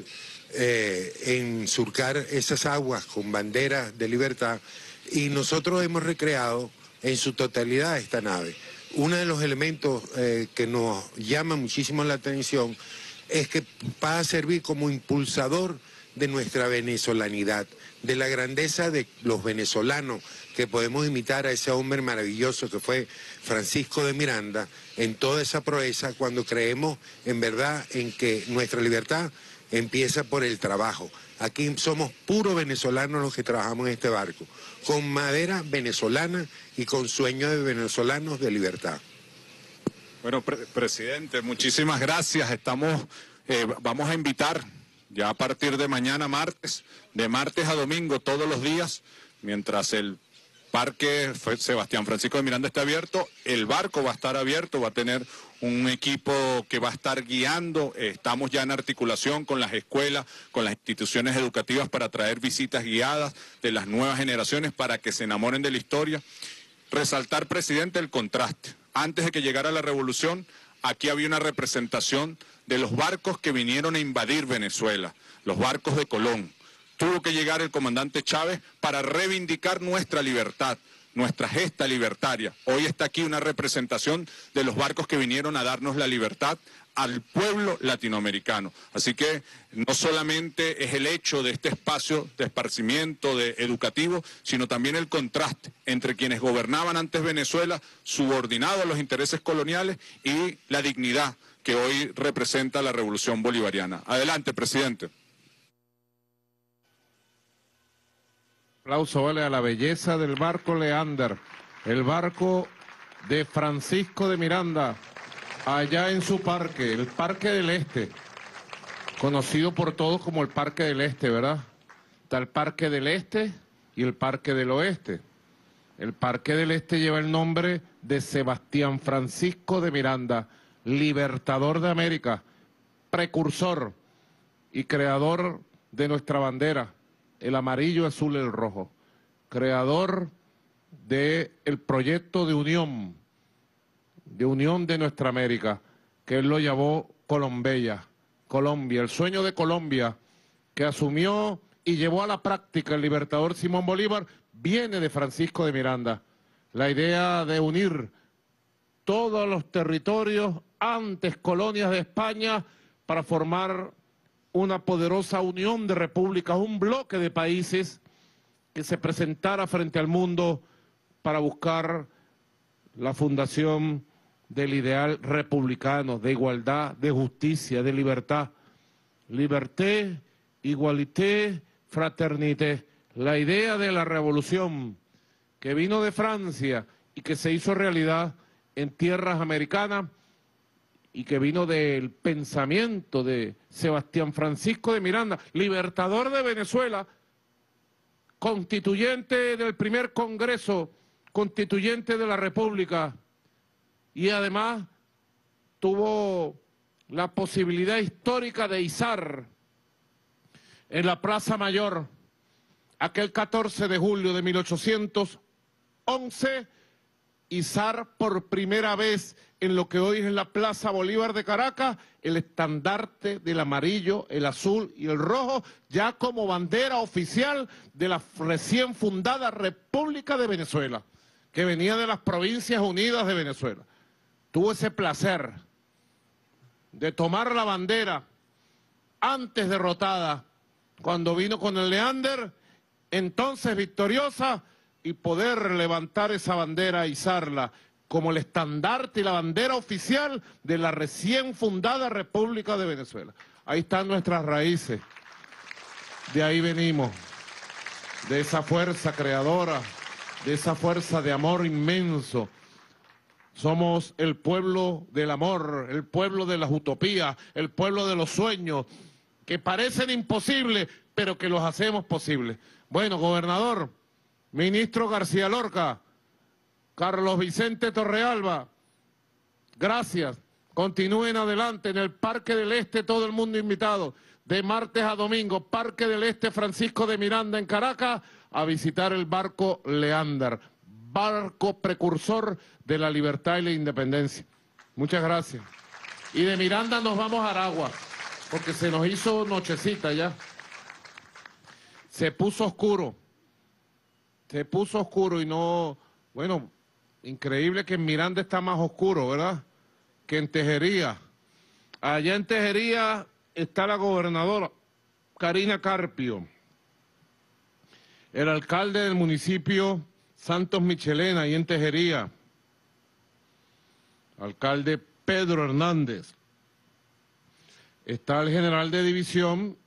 Eh, en surcar esas aguas con banderas de libertad, y nosotros hemos recreado en su totalidad esta nave. Uno de los elementos eh, que nos llama muchísimo la atención es que va a servir como impulsador de nuestra venezolanidad, de la grandeza de los venezolanos, que podemos imitar a ese hombre maravilloso que fue Francisco de Miranda en toda esa proeza, cuando creemos en verdad en que nuestra libertad empieza por el trabajo. Aquí somos puros venezolanos los que trabajamos en este barco, con madera venezolana y con sueños de venezolanos de libertad. Bueno, pre presidente, muchísimas gracias. Estamos, eh, vamos a invitar ya a partir de mañana martes, de martes a domingo, todos los días, mientras el Parque Sebastián Francisco de Miranda está abierto, el barco va a estar abierto, va a tener un equipo que va a estar guiando. Estamos ya en articulación con las escuelas, con las instituciones educativas, para traer visitas guiadas de las nuevas generaciones para que se enamoren de la historia. Resaltar, presidente, el contraste. Antes de que llegara la revolución, aquí había una representación de los barcos que vinieron a invadir Venezuela, los barcos de Colón. Tuvo que llegar el comandante Chávez para reivindicar nuestra libertad, nuestra gesta libertaria. Hoy está aquí una representación de los barcos que vinieron a darnos la libertad al pueblo latinoamericano. Así que no solamente es el hecho de este espacio de esparcimiento, de educativo, sino también el contraste entre quienes gobernaban antes Venezuela, subordinados a los intereses coloniales, y la dignidad que hoy representa la revolución bolivariana. Adelante, presidente. Aplauso vale a la belleza del barco Leander, el barco de Francisco de Miranda, allá en su parque, el Parque del Este, conocido por todos como el Parque del Este, ¿verdad? Está el Parque del Este y el Parque del Oeste. El Parque del Este lleva el nombre de Sebastián Francisco de Miranda, libertador de América, precursor y creador de nuestra bandera, el amarillo, azul y el rojo, creador del proyecto de unión, de unión de nuestra América, que él lo llamó Colombia, Colombia, el sueño de Colombia, que asumió y llevó a la práctica el libertador Simón Bolívar, viene de Francisco de Miranda. La idea de unir todos los territorios, antes colonias de España, para formar una poderosa unión de repúblicas, un bloque de países que se presentara frente al mundo para buscar la fundación del ideal republicano, de igualdad, de justicia, de libertad. Liberté, igualité, fraternité. La idea de la revolución que vino de Francia y que se hizo realidad en tierras americanas, y que vino del pensamiento de Sebastián Francisco de Miranda, libertador de Venezuela, constituyente del primer Congreso Constituyente de la República, y además tuvo la posibilidad histórica de izar en la Plaza Mayor, aquel catorce de julio de mil ochocientos once, izar por primera vez en lo que hoy es la Plaza Bolívar de Caracas, el estandarte del amarillo, el azul y el rojo, ya como bandera oficial de la recién fundada República de Venezuela, que venía de las Provincias Unidas de Venezuela. Tuvo ese placer de tomar la bandera antes derrotada, cuando vino con el Leander, entonces victoriosa, y poder levantar esa bandera, izarla como el estandarte y la bandera oficial de la recién fundada República de Venezuela. Ahí están nuestras raíces, de ahí venimos, de esa fuerza creadora, de esa fuerza de amor inmenso. Somos el pueblo del amor, el pueblo de las utopías, el pueblo de los sueños, que parecen imposibles, pero que los hacemos posibles. Bueno, gobernador, ministro García Lorca, Carlos Vicente Torrealba, gracias. Continúen adelante en el Parque del Este, todo el mundo invitado, de martes a domingo, Parque del Este Francisco de Miranda en Caracas, a visitar el barco Leander, barco precursor de la libertad y la independencia. Muchas gracias. Y de Miranda nos vamos a Aragua, porque se nos hizo nochecita ya. Se puso oscuro. Se puso oscuro y no... Bueno, increíble que en Miranda está más oscuro, ¿verdad?, que en Tejería. Allá en Tejería está la gobernadora Karina Carpio, el alcalde del municipio Santos Michelena, ahí en Tejería, alcalde Pedro Hernández. Está el general de división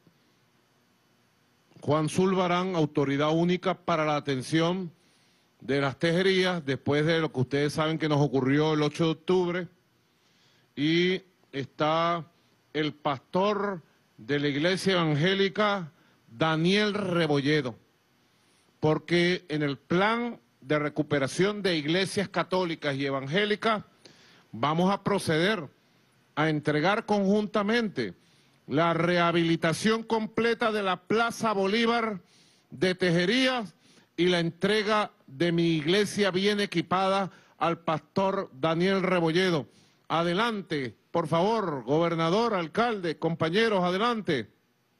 Juan Zulbarán, autoridad única para la atención de las tejerías, después de lo que ustedes saben que nos ocurrió el ocho de octubre, y está el pastor de la Iglesia Evangélica, Daniel Rebolledo, porque en el plan de recuperación de iglesias católicas y evangélicas vamos a proceder a entregar conjuntamente la rehabilitación completa de la Plaza Bolívar de Tejerías y la entrega de mi iglesia bien equipada al pastor Daniel Rebolledo. Adelante, por favor, gobernador, alcalde, compañeros, adelante.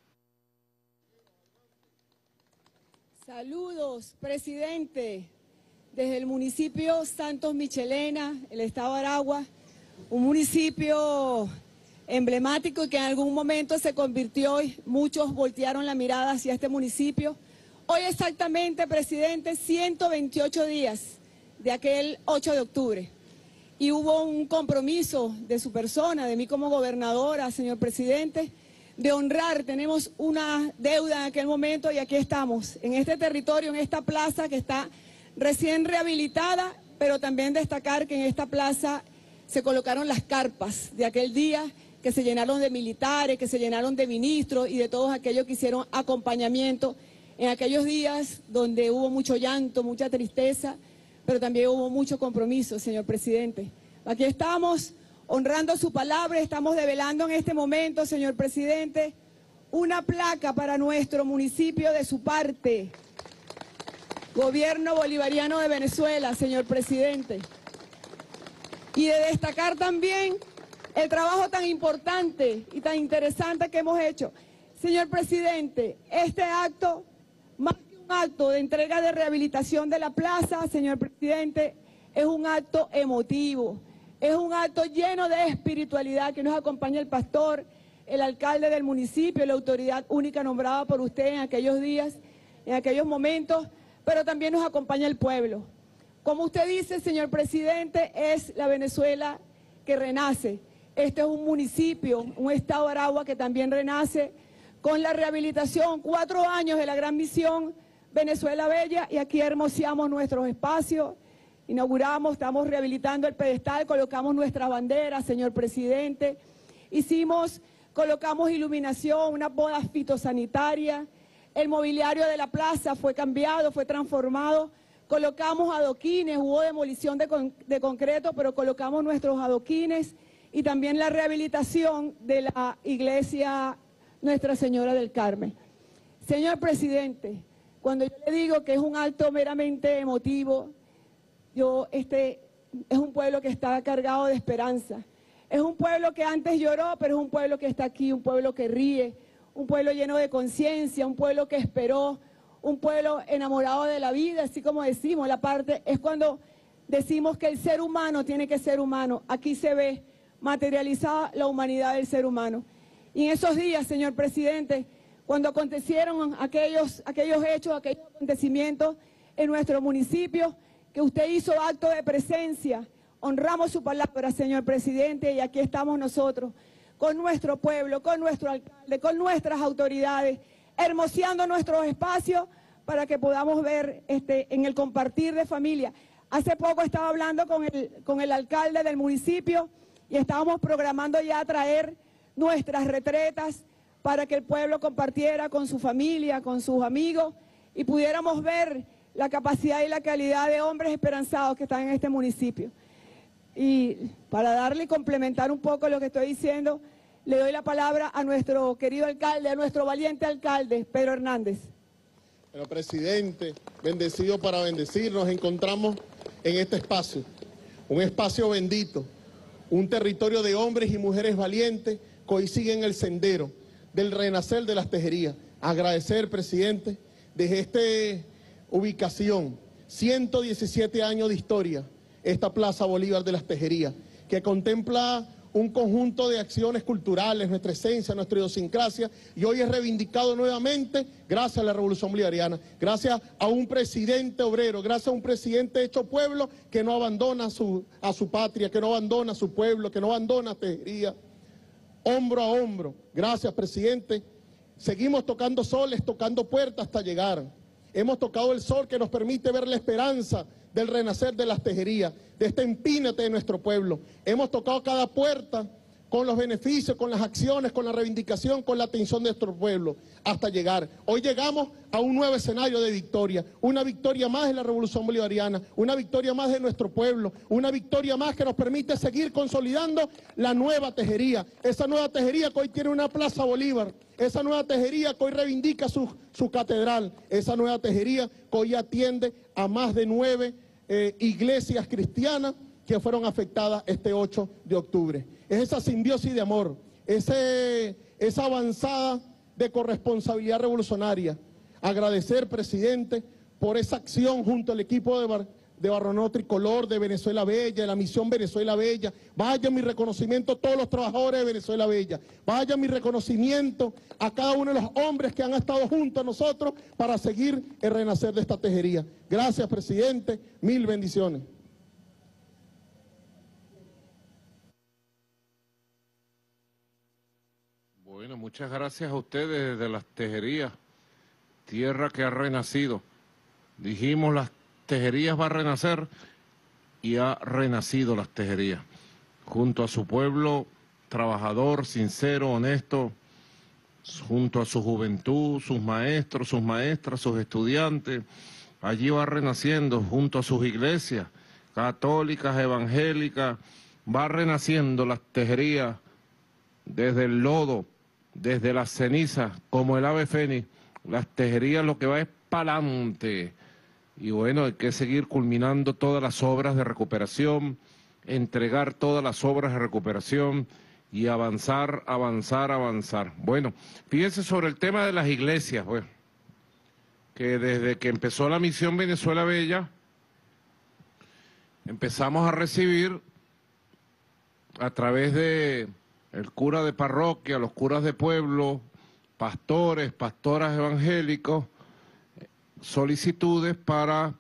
Saludos, presidente, desde el municipio Santos Michelena, el estado de Aragua, un municipio emblemático y que en algún momento se convirtió y muchos voltearon la mirada hacia este municipio. Hoy exactamente, presidente, ciento veintiocho días de aquel ocho de octubre. Y hubo un compromiso de su persona, de mí como gobernadora, señor presidente, de honrar. Tenemos una deuda en aquel momento y aquí estamos, en este territorio, en esta plaza que está recién rehabilitada, pero también destacar que en esta plaza se colocaron las carpas de aquel día, que se llenaron de militares, que se llenaron de ministros y de todos aquellos que hicieron acompañamiento en aquellos días donde hubo mucho llanto, mucha tristeza, pero también hubo mucho compromiso, señor presidente. Aquí estamos honrando su palabra, estamos develando en este momento, señor presidente, una placa para nuestro municipio de su parte. Gobierno Bolivariano de Venezuela, señor presidente. Y de destacar también el trabajo tan importante y tan interesante que hemos hecho. Señor presidente, este acto, más que un acto de entrega de rehabilitación de la plaza, señor presidente, es un acto emotivo, es un acto lleno de espiritualidad que nos acompaña el pastor, el alcalde del municipio, la autoridad única nombrada por usted en aquellos días, en aquellos momentos, pero también nos acompaña el pueblo. Como usted dice, señor presidente, es la Venezuela que renace. Este es un municipio, un estado de Aragua que también renace con la rehabilitación, cuatro años de la gran misión Venezuela Bella, y aquí hermoseamos nuestros espacios, inauguramos, estamos rehabilitando el pedestal, colocamos nuestra bandera, señor presidente, hicimos, colocamos iluminación, una poda fitosanitaria, el mobiliario de la plaza fue cambiado, fue transformado, colocamos adoquines, hubo demolición de, con, de concreto, pero colocamos nuestros adoquines, y también la rehabilitación de la iglesia Nuestra Señora del Carmen. Señor presidente, cuando yo le digo que es un acto meramente emotivo, yo, este es un pueblo que está cargado de esperanza. Es un pueblo que antes lloró, pero es un pueblo que está aquí, un pueblo que ríe, un pueblo lleno de conciencia, un pueblo que esperó, un pueblo enamorado de la vida, así como decimos, la parte es cuando decimos que el ser humano tiene que ser humano. Aquí se ve materializada la humanidad del ser humano. Y en esos días, señor presidente, cuando acontecieron aquellos, aquellos hechos, aquellos acontecimientos en nuestro municipio, que usted hizo acto de presencia, honramos su palabra, señor presidente, y aquí estamos nosotros, con nuestro pueblo, con nuestro alcalde, con nuestras autoridades, hermoseando nuestros espacios para que podamos ver este, en el compartir de familia. Hace poco estaba hablando con el, con el alcalde del municipio y estábamos programando ya traer nuestras retretas para que el pueblo compartiera con su familia, con sus amigos y pudiéramos ver la capacidad y la calidad de hombres esperanzados que están en este municipio. Y para darle y complementar un poco lo que estoy diciendo, le doy la palabra a nuestro querido alcalde, a nuestro valiente alcalde, Pedro Hernández. Bueno, presidente, bendecido para bendecir, nos encontramos en este espacio, un espacio bendito, un territorio de hombres y mujeres valientes que hoy siguen el sendero del renacer de las tejerías. Agradecer, presidente, desde esta ubicación, ciento diecisiete años de historia, esta Plaza Bolívar de las Tejerías, que contempla un conjunto de acciones culturales, nuestra esencia, nuestra idiosincrasia, y hoy es reivindicado nuevamente gracias a la Revolución Bolivariana, gracias a un presidente obrero, gracias a un presidente hecho pueblo que no abandona a su, a su patria, que no abandona a su pueblo, que no abandona a Tejería, hombro a hombro. Gracias, presidente. Seguimos tocando soles, tocando puertas hasta llegar. Hemos tocado el sol que nos permite ver la esperanza del renacer de las tejerías, de este empínate de nuestro pueblo. Hemos tocado cada puerta con los beneficios, con las acciones, con la reivindicación, con la atención de nuestro pueblo, hasta llegar. Hoy llegamos a un nuevo escenario de victoria, una victoria más de la Revolución Bolivariana, una victoria más de nuestro pueblo, una victoria más que nos permite seguir consolidando la nueva tejería, esa nueva tejería que hoy tiene una Plaza Bolívar, esa nueva tejería que hoy reivindica su, su catedral, esa nueva tejería que hoy atiende a más de nueve eh, iglesias cristianas que fueron afectadas este ocho de octubre. Es esa simbiosis de amor, ese, esa avanzada de corresponsabilidad revolucionaria. Agradecer, presidente, por esa acción junto al equipo de, de Barronó Tricolor, de Venezuela Bella, de la Misión Venezuela Bella. Vaya mi reconocimiento a todos los trabajadores de Venezuela Bella. Vaya mi reconocimiento a cada uno de los hombres que han estado junto a nosotros para seguir el renacer de esta tejería. Gracias, presidente. Mil bendiciones. Bueno, muchas gracias a ustedes de las tejerías, tierra que ha renacido. Dijimos, las tejerías va a renacer y ha renacido las tejerías. Junto a su pueblo trabajador, sincero, honesto, junto a su juventud, sus maestros, sus maestras, sus estudiantes, allí va renaciendo, junto a sus iglesias católicas, evangélicas, va renaciendo las tejerías desde el lodo, desde las cenizas, como el ave fénix. Las tejerías lo que va es para adelante. Y bueno, hay que seguir culminando todas las obras de recuperación, entregar todas las obras de recuperación y avanzar, avanzar, avanzar. Bueno, fíjense sobre el tema de las iglesias, pues, que desde que empezó la Misión Venezuela Bella, empezamos a recibir a través de el cura de parroquia, los curas de pueblo, pastores, pastoras evangélicos, solicitudes para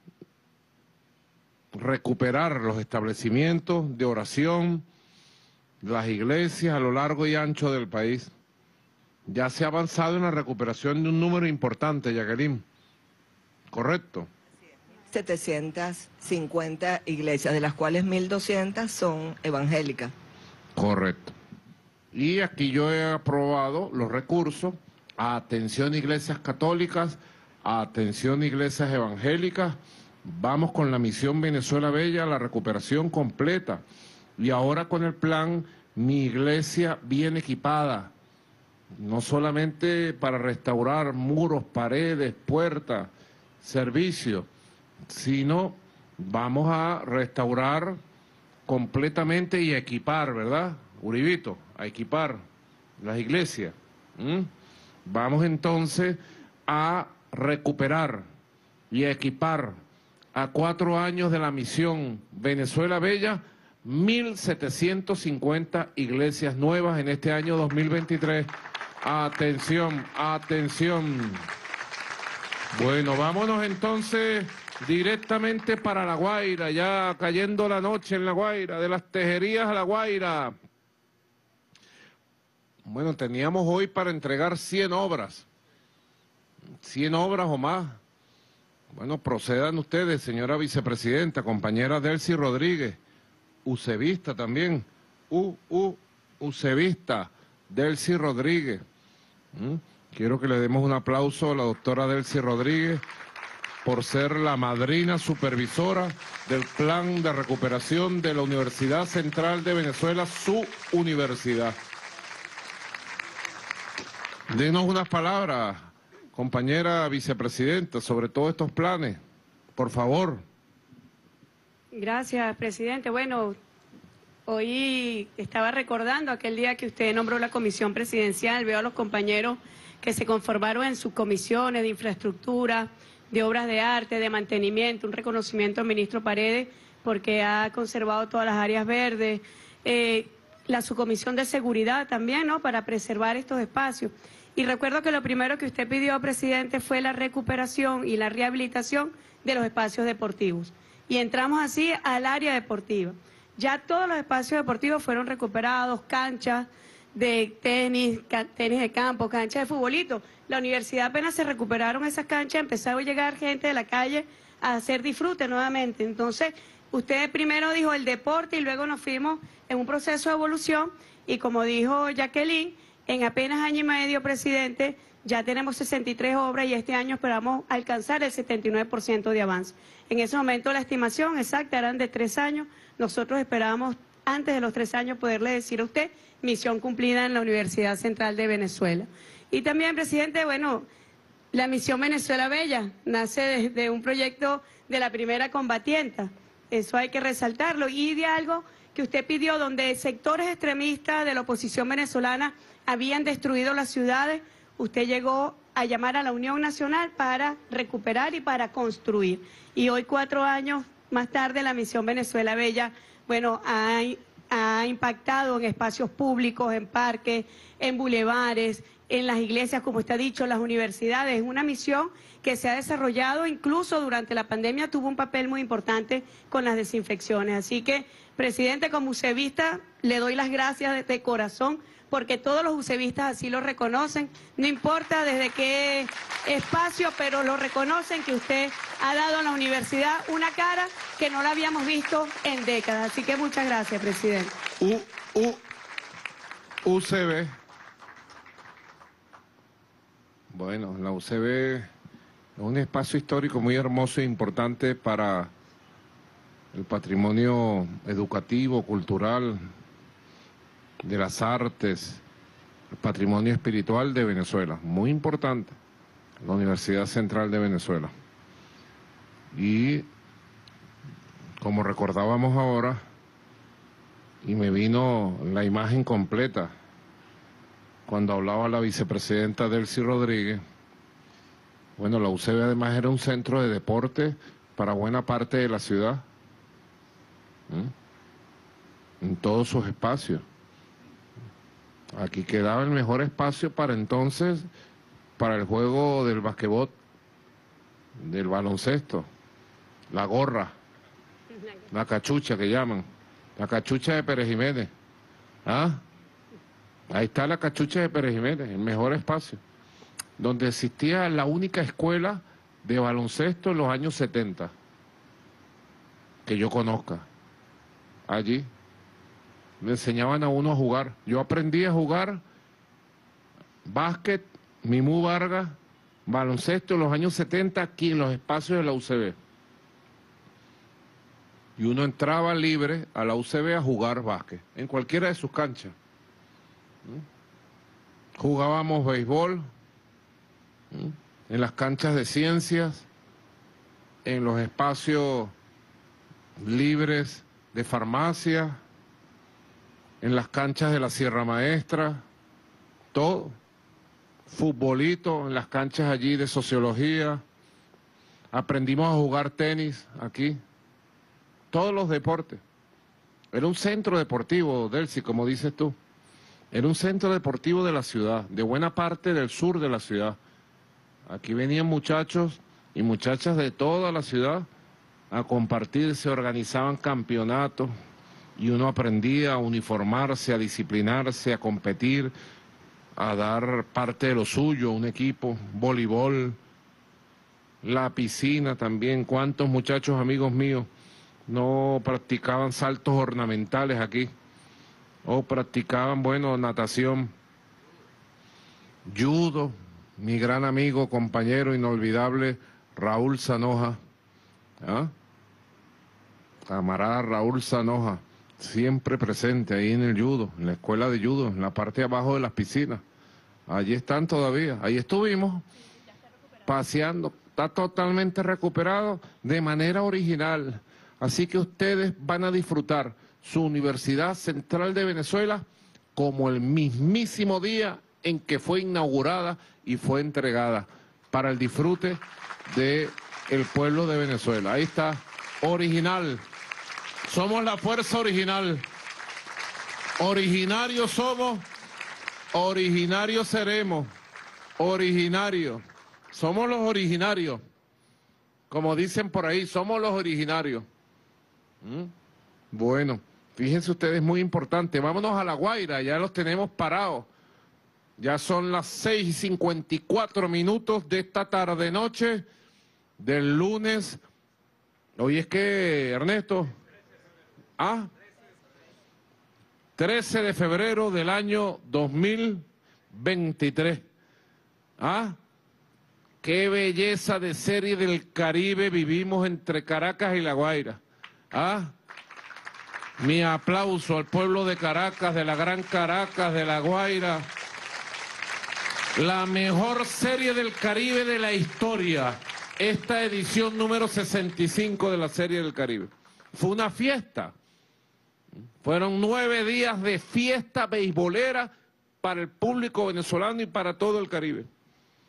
recuperar los establecimientos de oración, las iglesias a lo largo y ancho del país. Ya se ha avanzado en la recuperación de un número importante, Jacqueline. ¿Correcto? setecientas cincuenta iglesias, de las cuales mil doscientas son evangélicas. Correcto. Y aquí yo he aprobado los recursos a atención iglesias católicas, a atención iglesias evangélicas. Vamos con la Misión Venezuela Bella, la recuperación completa. Y ahora con el plan Mi Iglesia Bien Equipada, no solamente para restaurar muros, paredes, puertas, servicios, sino vamos a restaurar completamente y equipar, ¿verdad, Uribito? A equipar las iglesias. ¿Mm? Vamos entonces a recuperar y a equipar a cuatro años de la Misión Venezuela Bella, mil setecientas cincuenta iglesias nuevas en este año dos mil veintitrés. Atención, atención. Bueno, vámonos entonces directamente para La Guaira, ya cayendo la noche en La Guaira, de las tejerías a La Guaira. Bueno, teníamos hoy para entregar cien obras, cien obras o más. Bueno, procedan ustedes, señora vicepresidenta, compañera Delcy Rodríguez, ucevista también, U, U, ucevista, Delcy Rodríguez. ¿Mm? Quiero que le demos un aplauso a la doctora Delcy Rodríguez por ser la madrina supervisora del plan de recuperación de la Universidad Central de Venezuela, su universidad. Denos unas palabras, compañera vicepresidenta, sobre todos estos planes, por favor. Gracias, presidente. Bueno, hoy estaba recordando aquel día que usted nombró la comisión presidencial. Veo a los compañeros que se conformaron en subcomisiones de infraestructura, de obras de arte, de mantenimiento. Un reconocimiento al ministro Paredes porque ha conservado todas las áreas verdes. Eh, la subcomisión de seguridad también, ¿no?, para preservar estos espacios. Y recuerdo que lo primero que usted pidió, presidente, fue la recuperación y la rehabilitación de los espacios deportivos. Y entramos así al área deportiva. Ya todos los espacios deportivos fueron recuperados, canchas de tenis, tenis de campo, canchas de futbolito. La universidad apenas se recuperaron esas canchas, empezó a llegar gente de la calle a hacer disfrute nuevamente. Entonces, usted primero dijo el deporte y luego nos fuimos en un proceso de evolución y como dijo Jacqueline, en apenas año y medio, presidente, ya tenemos sesenta y tres obras y este año esperamos alcanzar el setenta y nueve por ciento de avance. En ese momento la estimación exacta eran de tres años. Nosotros esperábamos antes de los tres años poderle decir a usted misión cumplida en la Universidad Central de Venezuela. Y también, presidente, bueno, la Misión Venezuela Bella nace desde un proyecto de la primera combatienta. Eso hay que resaltarlo. Y de algo que usted pidió donde sectores extremistas de la oposición venezolana habían destruido las ciudades, usted llegó a llamar a la Unión Nacional para recuperar y para construir. Y hoy, cuatro años más tarde la misión Venezuela Bella, bueno, ha, ha impactado en espacios públicos, en parques, en bulevares, en las iglesias, como usted ha dicho, las universidades. Es una misión que se ha desarrollado, incluso durante la pandemia tuvo un papel muy importante con las desinfecciones. Así que, presidente, como ucevista, le doy las gracias de, de corazón, porque todos los ucevistas así lo reconocen, no importa desde qué espacio, pero lo reconocen que usted ha dado a la universidad una cara que no la habíamos visto en décadas. Así que muchas gracias, presidente. U, U, U C B. Bueno, la U C B es un espacio histórico muy hermoso e importante para el patrimonio educativo, cultural, de las artes, el patrimonio espiritual de Venezuela, muy importante, la Universidad Central de Venezuela. Y como recordábamos ahora, y me vino la imagen completa, cuando hablaba la vicepresidenta Delcy Rodríguez, bueno, la U C B además era un centro de deporte para buena parte de la ciudad, ¿Mm? en todos sus espacios. Aquí quedaba el mejor espacio para entonces, para el juego del basquetbol, del baloncesto, la gorra, la cachucha que llaman, la cachucha de Pérez Jiménez. ¿Ah? Ahí está la cachucha de Pérez Jiménez, el mejor espacio, donde existía la única escuela de baloncesto en los años setenta, que yo conozca. Allí me enseñaban a uno a jugar. Yo aprendí a jugar básquet, Mimú Vargas, baloncesto en los años setenta aquí en los espacios de la U C B. Y uno entraba libre a la U C B a jugar básquet, en cualquiera de sus canchas. ¿Mm? Jugábamos béisbol, ¿Mm? en las canchas de ciencias, en los espacios libres de farmacia, en las canchas de la Sierra Maestra, todo. Futbolito, en las canchas allí de sociología. Aprendimos a jugar tenis aquí. Todos los deportes. Era un centro deportivo, Delcy, como dices tú. Era un centro deportivo de la ciudad, de buena parte del sur de la ciudad. Aquí venían muchachos y muchachas de toda la ciudad a compartir, se organizaban campeonatos y uno aprendía a uniformarse, a disciplinarse, a competir, a dar parte de lo suyo, un equipo, voleibol, la piscina también. ¿Cuántos muchachos amigos míos no practicaban saltos ornamentales aquí? O practicaban, bueno, natación, judo, mi gran amigo, compañero inolvidable, Raúl Zanoja, ¿ah? Camarada Raúl Zanoja, siempre presente ahí en el judo, en la escuela de judo, en la parte de abajo de las piscinas. Allí están todavía, ahí estuvimos paseando, está totalmente recuperado de manera original. Así que ustedes van a disfrutar su Universidad Central de Venezuela como el mismísimo día en que fue inaugurada y fue entregada para el disfrute del pueblo de Venezuela. Ahí está, original. Somos la fuerza original. Originarios somos, originarios seremos, originarios. Somos los originarios. Como dicen por ahí, somos los originarios. ¿Mm? Bueno, fíjense ustedes, muy importante. Vámonos a La Guaira, ya los tenemos parados. Ya son las seis y cincuenta y cuatro minutos de esta tarde-noche del lunes. Hoy es que, Ernesto, ¿ah? trece de febrero del año dos mil veintitrés. ¿Ah? Qué belleza de serie del Caribe vivimos entre Caracas y La Guaira. ¿Ah? Mi aplauso al pueblo de Caracas, de la gran Caracas, de La Guaira. La mejor serie del Caribe de la historia. Esta edición número sesenta y cinco de la Serie del Caribe. Fue una fiesta. Fueron nueve días de fiesta beisbolera para el público venezolano y para todo el Caribe.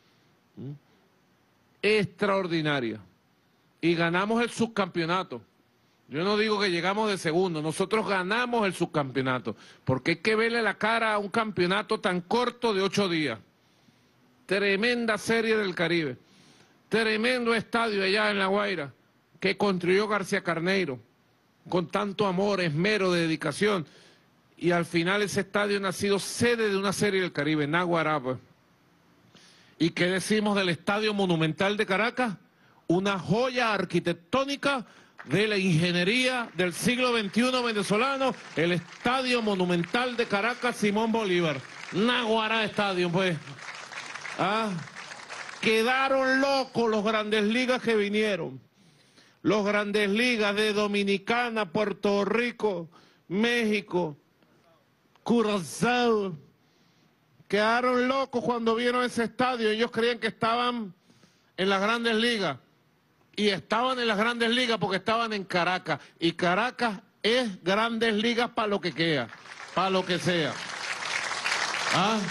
Extraordinaria. Y ganamos el subcampeonato. Yo no digo que llegamos de segundo, nosotros ganamos el subcampeonato, porque hay que verle la cara a un campeonato tan corto de ocho días. Tremenda serie del Caribe, tremendo estadio allá en La Guaira, que construyó García Carneiro, con tanto amor, esmero, dedicación, y al final ese estadio ha sido sede de una serie del Caribe, Naguará. ¿Y qué decimos del Estadio Monumental de Caracas? Una joya arquitectónica de la ingeniería del siglo veintiuno venezolano, el Estadio Monumental de Caracas, Simón Bolívar. Naguará Estadio, pues. Ah, quedaron locos los Grandes Ligas que vinieron. Los Grandes Ligas de Dominicana, Puerto Rico, México, Curazao. Quedaron locos cuando vieron ese estadio. Ellos creían que estaban en las Grandes Ligas. Y estaban en las Grandes Ligas porque estaban en Caracas. Y Caracas es Grandes Ligas para lo que queda, para lo que sea. ¿Ah?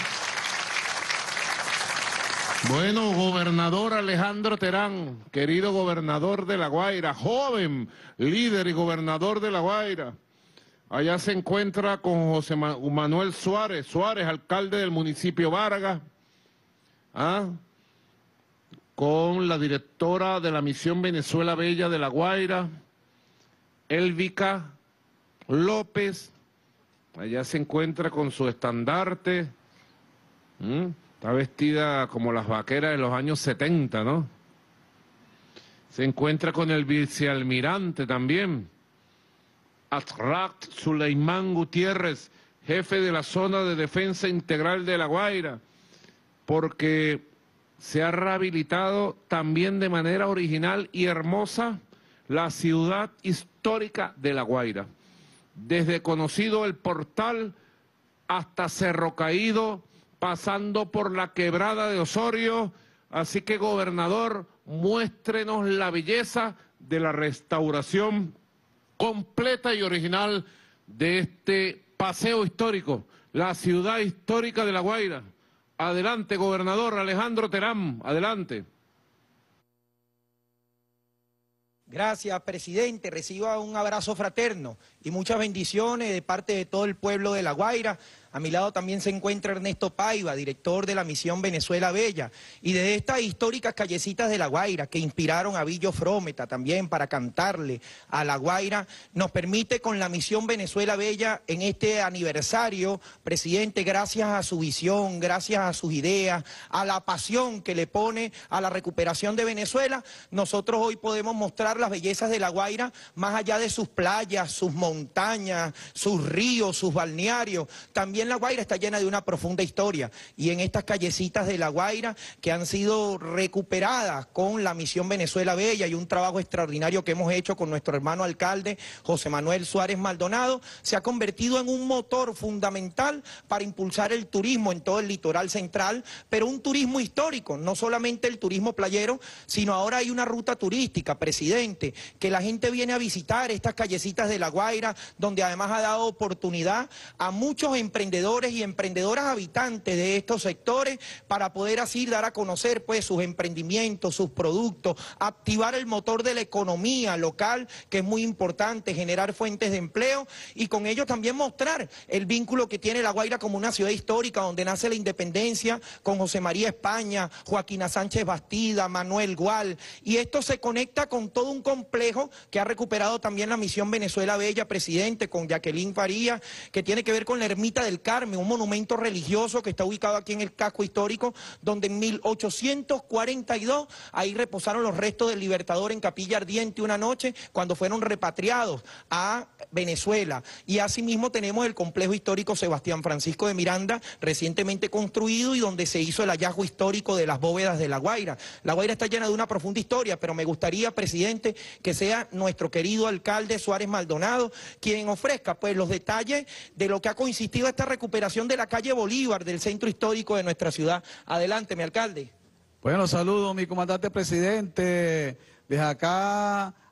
Bueno, gobernador Alejandro Terán, querido gobernador de La Guaira, joven líder y gobernador de La Guaira. Allá se encuentra con José Manuel Suárez, Suárez, alcalde del municipio Vargas, ¿ah? Con la directora de la Misión Venezuela Bella de La Guaira, Elvica López. Allá se encuentra con su estandarte. ¿Mm? Está vestida como las vaqueras de los años setenta, ¿no? Se encuentra con el vicealmirante también, Atrat Suleimán Gutiérrez, jefe de la Zona de Defensa Integral de La Guaira, porque se ha rehabilitado también de manera original y hermosa la ciudad histórica de La Guaira. Desde conocido el Portal hasta Cerro Caído, pasando por la Quebrada de Osorio. Así que, gobernador, muéstrenos la belleza de la restauración completa y original de este paseo histórico, la ciudad histórica de La Guaira. Adelante, gobernador Alejandro Terán, adelante. Gracias, presidente. Reciba un abrazo fraterno y muchas bendiciones de parte de todo el pueblo de La Guaira. A mi lado también se encuentra Ernesto Paiva, director de la Misión Venezuela Bella, y de estas históricas callecitas de La Guaira que inspiraron a Billo Frometa también para cantarle a La Guaira, nos permite con la Misión Venezuela Bella en este aniversario, presidente, gracias a su visión, gracias a sus ideas, a la pasión que le pone a la recuperación de Venezuela, nosotros hoy podemos mostrar las bellezas de La Guaira más allá de sus playas, sus montañas, sus ríos, sus balnearios. También La Guaira está llena de una profunda historia, y en estas callecitas de La Guaira que han sido recuperadas con la Misión Venezuela Bella y un trabajo extraordinario que hemos hecho con nuestro hermano alcalde José Manuel Suárez Maldonado, se ha convertido en un motor fundamental para impulsar el turismo en todo el litoral central, pero un turismo histórico, no solamente el turismo playero, sino ahora hay una ruta turística, presidente, que la gente viene a visitar estas callecitas de La Guaira, donde además ha dado oportunidad a muchos emprendedores emprendedores y emprendedoras habitantes de estos sectores para poder así dar a conocer pues sus emprendimientos, sus productos, activar el motor de la economía local, que es muy importante, generar fuentes de empleo, y con ello también mostrar el vínculo que tiene La Guaira como una ciudad histórica donde nace la independencia con José María España, Joaquina Sánchez Bastida, Manuel Gual, y esto se conecta con todo un complejo que ha recuperado también la Misión Venezuela Bella, presidente, con Jacqueline Faría, que tiene que ver con la Ermita del Carmen, un monumento religioso que está ubicado aquí en el casco histórico, donde en mil ochocientos cuarenta y dos ahí reposaron los restos del Libertador en Capilla Ardiente una noche cuando fueron repatriados a Venezuela. Y asimismo tenemos el complejo histórico Sebastián Francisco de Miranda, recientemente construido y donde se hizo el hallazgo histórico de las bóvedas de La Guaira. La Guaira está llena de una profunda historia, pero me gustaría, presidente, que sea nuestro querido alcalde Suárez Maldonado quien ofrezca pues los detalles de lo que ha consistido esta recuperación de la calle Bolívar, del centro histórico de nuestra ciudad. Adelante, mi alcalde. Bueno, saludo, mi comandante presidente. Desde acá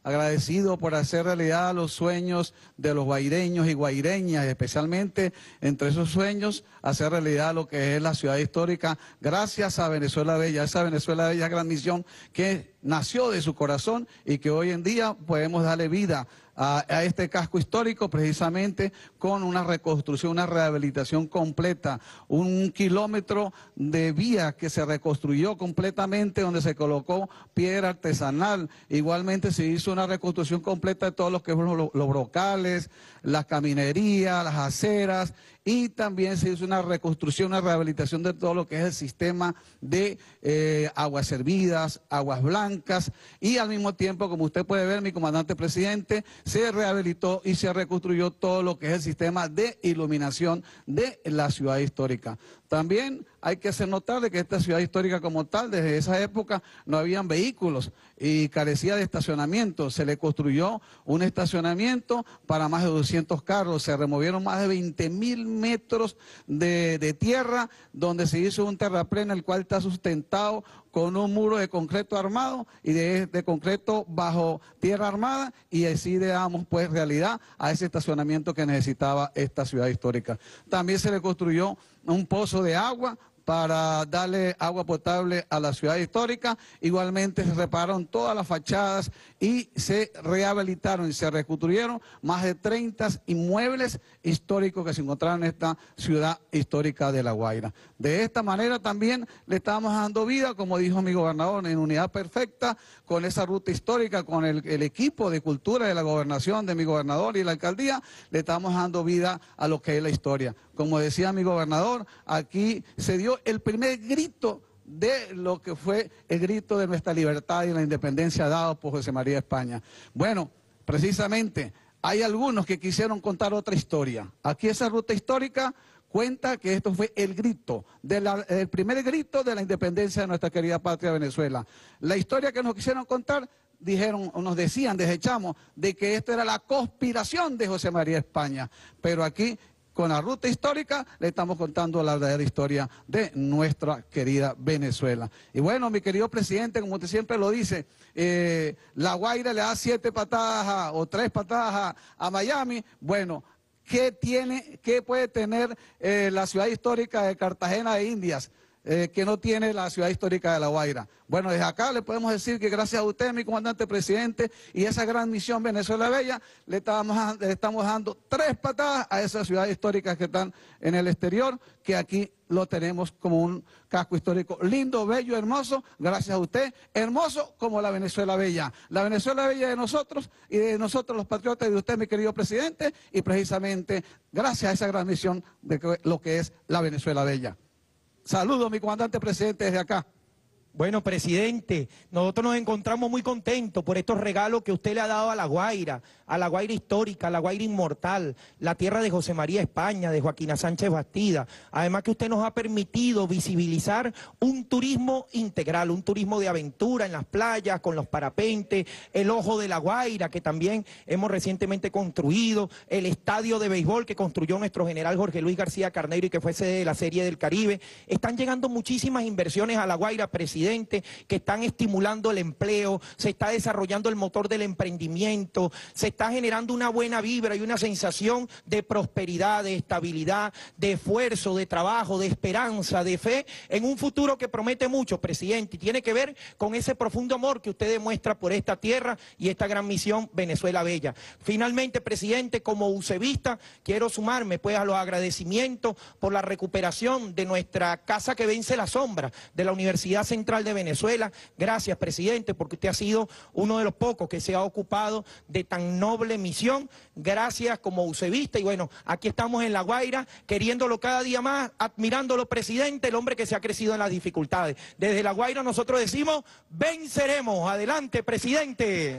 agradecido por hacer realidad los sueños de los guaireños y guaireñas, especialmente entre esos sueños, hacer realidad lo que es la ciudad histórica, gracias a Venezuela Bella, esa Venezuela Bella gran misión que nació de su corazón y que hoy en día podemos darle vida a, a este casco histórico precisamente con una reconstrucción, una rehabilitación completa, un kilómetro de vía que se reconstruyó completamente donde se colocó piedra artesanal, igualmente se hizo una reconstrucción completa de todos los que fueron los, los brocales, las caminerías, las aceras, y también se hizo una reconstrucción, una rehabilitación de todo lo que es el sistema de eh, aguas servidas, aguas blancas, y al mismo tiempo, como usted puede ver, mi comandante presidente, se rehabilitó y se reconstruyó todo lo que es el sistema de iluminación de la ciudad histórica. También hay que hacer notar de que esta ciudad histórica como tal, desde esa época no habían vehículos y carecía de estacionamiento. Se le construyó un estacionamiento para más de doscientos carros, se removieron más de veinte mil metros de, de tierra, donde se hizo un terraplén, el cual está sustentado con un muro de concreto armado y de, de concreto bajo tierra armada, y así le damos pues realidad a ese estacionamiento que necesitaba esta ciudad histórica. También se le construyó un pozo de agua para darle agua potable a la ciudad histórica. Igualmente se repararon todas las fachadas y se rehabilitaron y se reconstruyeron más de treinta inmuebles históricos que se encontraban en esta ciudad histórica de La Guaira. De esta manera también le estamos dando vida, como dijo mi gobernador, en unidad perfecta con esa ruta histórica, con el, el equipo de cultura de la gobernación, de mi gobernador y la alcaldía, le estamos dando vida a lo que es la historia. Como decía mi gobernador, aquí se dio el primer grito de lo que fue el grito de nuestra libertad y la independencia dado por José María España. Bueno, precisamente hay algunos que quisieron contar otra historia. Aquí esa ruta histórica cuenta que esto fue el grito, de la, el primer grito de la independencia de nuestra querida patria Venezuela. La historia que nos quisieron contar, dijeron, o nos decían, desechamos, de que esto era la conspiración de José María España. Pero aquí, con la ruta histórica, le estamos contando la verdadera historia de nuestra querida Venezuela. Y bueno, mi querido presidente, como usted siempre lo dice, eh, La Guaira le da siete patadas a, o tres patadas a, a Miami. Bueno, ¿qué tiene, qué puede tener eh, la ciudad histórica de Cartagena de Indias eh, que no tiene la ciudad histórica de La Guaira? Bueno, desde acá le podemos decir que gracias a usted, mi comandante presidente, y esa gran misión Venezuela Bella, le estamos, le estamos dando tres patadas a esas ciudades históricas que están en el exterior, que aquí lo tenemos como un casco histórico lindo, bello, hermoso, gracias a usted, hermoso como la Venezuela Bella. La Venezuela Bella de nosotros y de nosotros los patriotas y de usted, mi querido presidente, y precisamente gracias a esa gran misión de lo que es la Venezuela Bella. Saludos, mi comandante presidente, desde acá. Bueno, presidente, nosotros nos encontramos muy contentos por estos regalos que usted le ha dado a La Guaira, a La Guaira histórica, a La Guaira inmortal, la tierra de José María España, de Joaquina Sánchez Bastida. Además que usted nos ha permitido visibilizar un turismo integral, un turismo de aventura en las playas, con los parapentes, el Ojo de La Guaira, que también hemos recientemente construido, el estadio de béisbol que construyó nuestro general Jorge Luis García Carneiro y que fue sede de la Serie del Caribe. Están llegando muchísimas inversiones a La Guaira, presidente, que están estimulando el empleo, se está desarrollando el motor del emprendimiento, se está generando una buena vibra y una sensación de prosperidad, de estabilidad, de esfuerzo, de trabajo, de esperanza, de fe, en un futuro que promete mucho, presidente, y tiene que ver con ese profundo amor que usted demuestra por esta tierra y esta gran misión Venezuela Bella. Finalmente, presidente, como ucevista, quiero sumarme pues a los agradecimientos por la recuperación de nuestra casa que vence la sombra, de la Universidad Central de Venezuela. Gracias, presidente, porque usted ha sido uno de los pocos que se ha ocupado de tan noble misión. Gracias como ucevista, y bueno, aquí estamos en La Guaira, queriéndolo cada día más, admirándolo, presidente, el hombre que se ha crecido en las dificultades. Desde La Guaira nosotros decimos, venceremos. Adelante, presidente.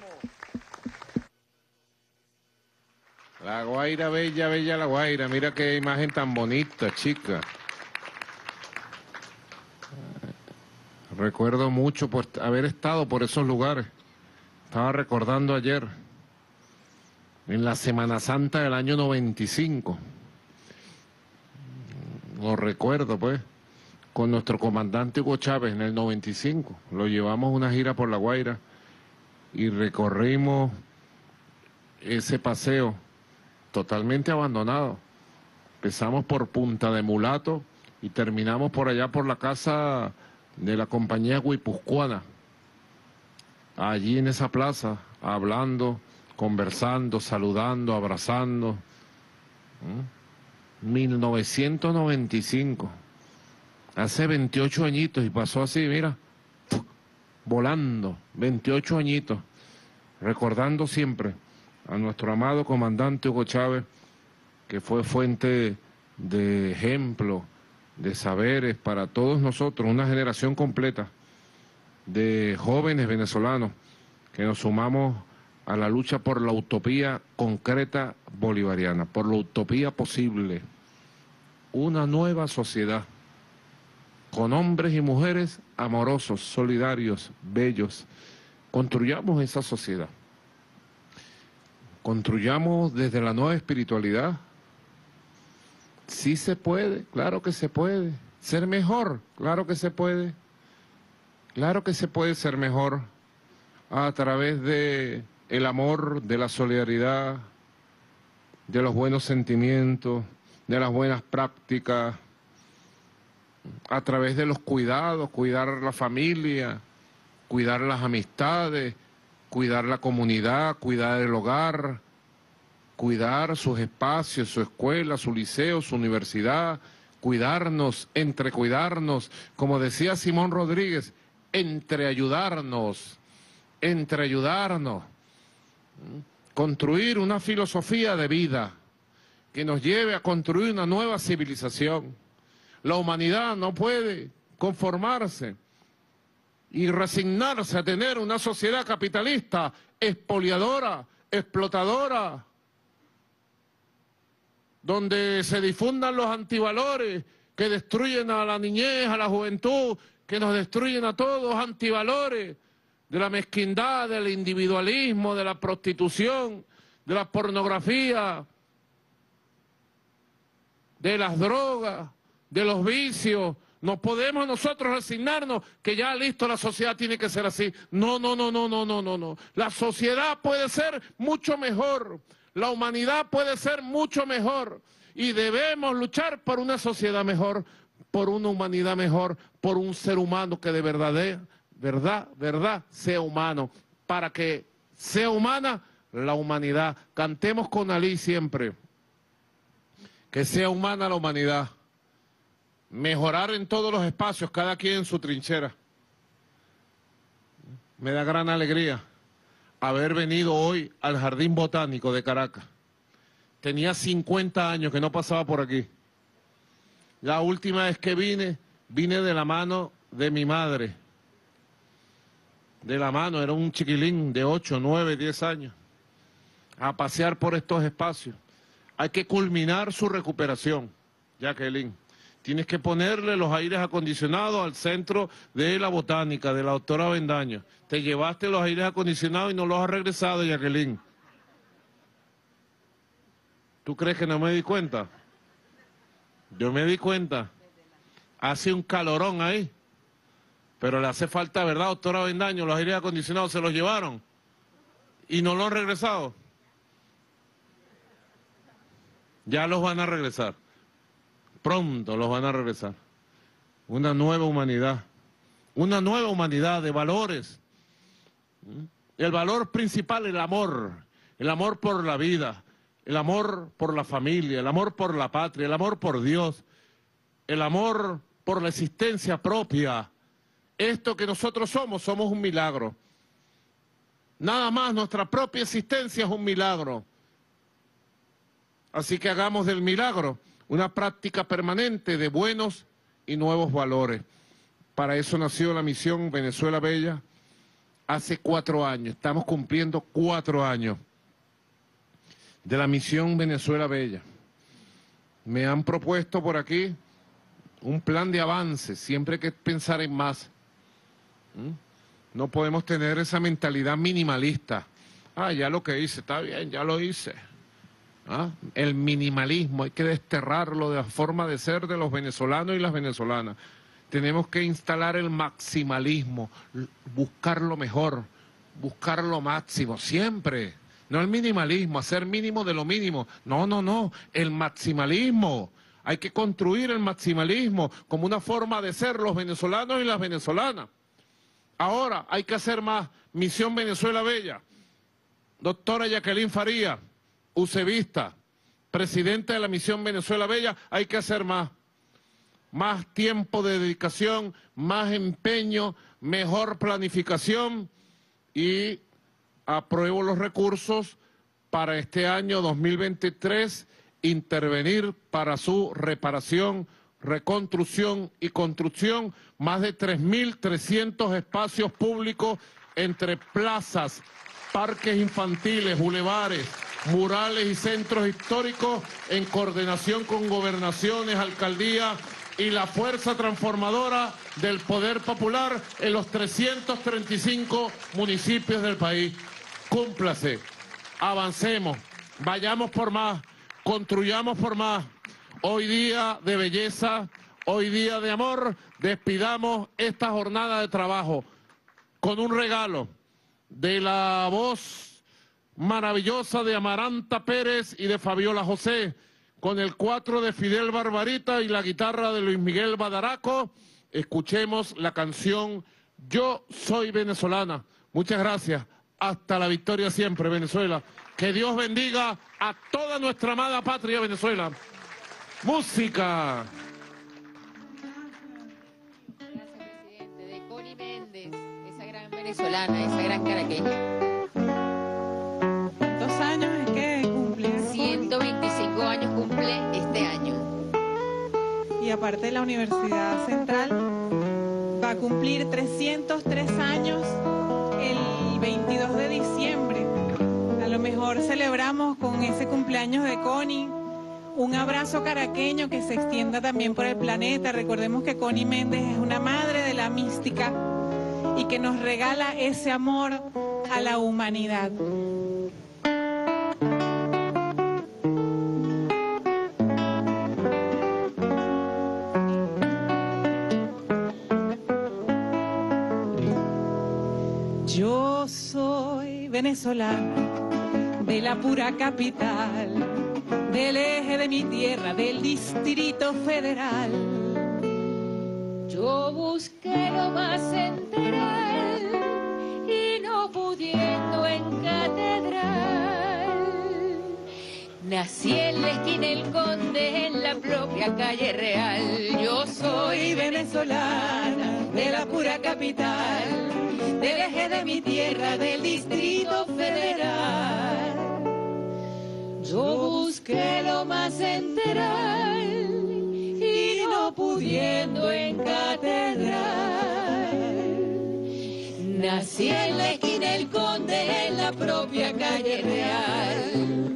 La Guaira, bella, bella La Guaira. Mira qué imagen tan bonita, chica. Recuerdo mucho por haber estado por esos lugares. Estaba recordando ayer, en la Semana Santa del año noventa y cinco. Lo recuerdo, pues, con nuestro comandante Hugo Chávez en el noventa y cinco. Lo llevamos una gira por La Guaira y recorrimos ese paseo totalmente abandonado. Empezamos por Punta de Mulato y terminamos por allá por la casa de la compañía guipuzcoana. Allí en esa plaza, hablando, conversando, saludando, abrazando. ¿Mm? mil novecientos noventa y cinco. Hace veintiocho añitos y pasó así, mira, volando, veintiocho añitos, recordando siempre a nuestro amado comandante Hugo Chávez, que fue fuente de ejemplo, de saberes para todos nosotros, una generación completa de jóvenes venezolanos que nos sumamos a la lucha por la utopía concreta bolivariana, por la utopía posible, una nueva sociedad, con hombres y mujeres amorosos, solidarios, bellos. Construyamos esa sociedad. Construyamos desde la nueva espiritualidad. Sí se puede, claro que se puede. Ser mejor, claro que se puede. Claro que se puede ser mejor a través de el amor, de la solidaridad, de los buenos sentimientos, de las buenas prácticas, a través de los cuidados, cuidar la familia, cuidar las amistades, cuidar la comunidad, cuidar el hogar, cuidar sus espacios, su escuela, su liceo, su universidad, cuidarnos, entre cuidarnos, como decía Simón Rodríguez, entre ayudarnos, entre ayudarnos, construir una filosofía de vida que nos lleve a construir una nueva civilización. La humanidad no puede conformarse y resignarse a tener una sociedad capitalista, expoliadora, explotadora, donde se difundan los antivalores que destruyen a la niñez, a la juventud, que nos destruyen a todos, antivalores de la mezquindad, del individualismo, de la prostitución, de la pornografía, de las drogas, de los vicios. No podemos nosotros resignarnos que ya listo, la sociedad tiene que ser así. No, no, no, no, no, no, no, no. La sociedad puede ser mucho mejor. La humanidad puede ser mucho mejor. Y debemos luchar por una sociedad mejor, por una humanidad mejor, por un ser humano que de verdad, verdad, verdad, sea humano. Para que sea humana la humanidad. Cantemos con Alí siempre. Que sea humana la humanidad. Mejorar en todos los espacios, cada quien en su trinchera. Me da gran alegría haber venido hoy al Jardín Botánico de Caracas. Tenía cincuenta años que no pasaba por aquí. La última vez que vine, vine de la mano de mi madre. De la mano, era un chiquilín de ocho, nueve, diez años. A pasear por estos espacios. Hay que culminar su recuperación, Jacqueline. Tienes que ponerle los aires acondicionados al centro de la botánica, de la doctora Bendaño. Te llevaste los aires acondicionados y no los has regresado, Jacqueline. ¿Tú crees que no me di cuenta? Yo me di cuenta. Hace un calorón ahí. Pero le hace falta, ¿verdad, doctora Bendaño? Los aires acondicionados se los llevaron y no los han regresado. Ya los van a regresar. Pronto los van a regresar. Una nueva humanidad. Una nueva humanidad de valores. El valor principal, el amor. El amor por la vida. El amor por la familia. El amor por la patria. El amor por Dios. El amor por la existencia propia. Esto que nosotros somos, somos un milagro. Nada más, nuestra propia existencia es un milagro. Así que hagamos del milagro una práctica permanente de buenos y nuevos valores. Para eso nació la misión Venezuela Bella hace cuatro años. Estamos cumpliendo cuatro años de la misión Venezuela Bella. Me han propuesto por aquí un plan de avance. Siempre hay que pensar en más. ¿Mm? No podemos tener esa mentalidad minimalista. Ah, ya lo que hice, está bien, ya lo hice. ¿Ah? El minimalismo, hay que desterrarlo de la forma de ser de los venezolanos y las venezolanas. Tenemos que instalar el maximalismo, buscar lo mejor, buscar lo máximo, siempre. No el minimalismo, hacer mínimo de lo mínimo. No, no, no, el maximalismo. Hay que construir el maximalismo como una forma de ser los venezolanos y las venezolanas. Ahora hay que hacer más. Misión Venezuela Bella. Doctora Jacqueline Faría, ucevista, presidenta de la Misión Venezuela Bella, hay que hacer más. Más tiempo de dedicación, más empeño, mejor planificación y apruebo los recursos para este año dos mil veintitrés, intervenir para su reparación, reconstrucción y construcción, más de tres mil trescientos espacios públicos entre plazas, parques infantiles, bulevares, murales y centros históricos en coordinación con gobernaciones, alcaldías y la fuerza transformadora del poder popular en los trescientos treinta y cinco municipios del país. Cúmplase, avancemos, vayamos por más, construyamos por más. Hoy día de belleza, hoy día de amor, despidamos esta jornada de trabajo con un regalo de la voz maravillosa de Amaranta Pérez y de Fabiola José, con el cuatro de Fidel Barbarita y la guitarra de Luis Miguel Badaraco. Escuchemos la canción Yo Soy Venezolana. Muchas gracias. Hasta la victoria siempre, Venezuela. Que Dios bendiga a toda nuestra amada patria, Venezuela. Música. Gracias, presidente. De Connie Méndez, esa gran venezolana, esa gran caraqueña. ¿Cuántos años es que cumple? ciento veinticinco años cumple este año. Y aparte de la Universidad Central, va a cumplir trescientos tres años el veintidós de diciembre. A lo mejor celebramos con ese cumpleaños de Connie un abrazo caraqueño que se extienda también por el planeta. Recordemos que Connie Méndez es una madre de la mística y que nos regala ese amor a la humanidad. Yo soy venezolana, de la pura capital, del eje de mi tierra, del Distrito Federal. Yo busqué lo más central y no pudiendo en catedral. Nací en la esquina El Conde, en la propia calle Real. Yo soy venezolana, de la pura capital, del eje de mi tierra, del Distrito Federal. Yo busqué lo más central y no pudiendo en catedral. Nací en la esquina El Conde, en la propia calle Real.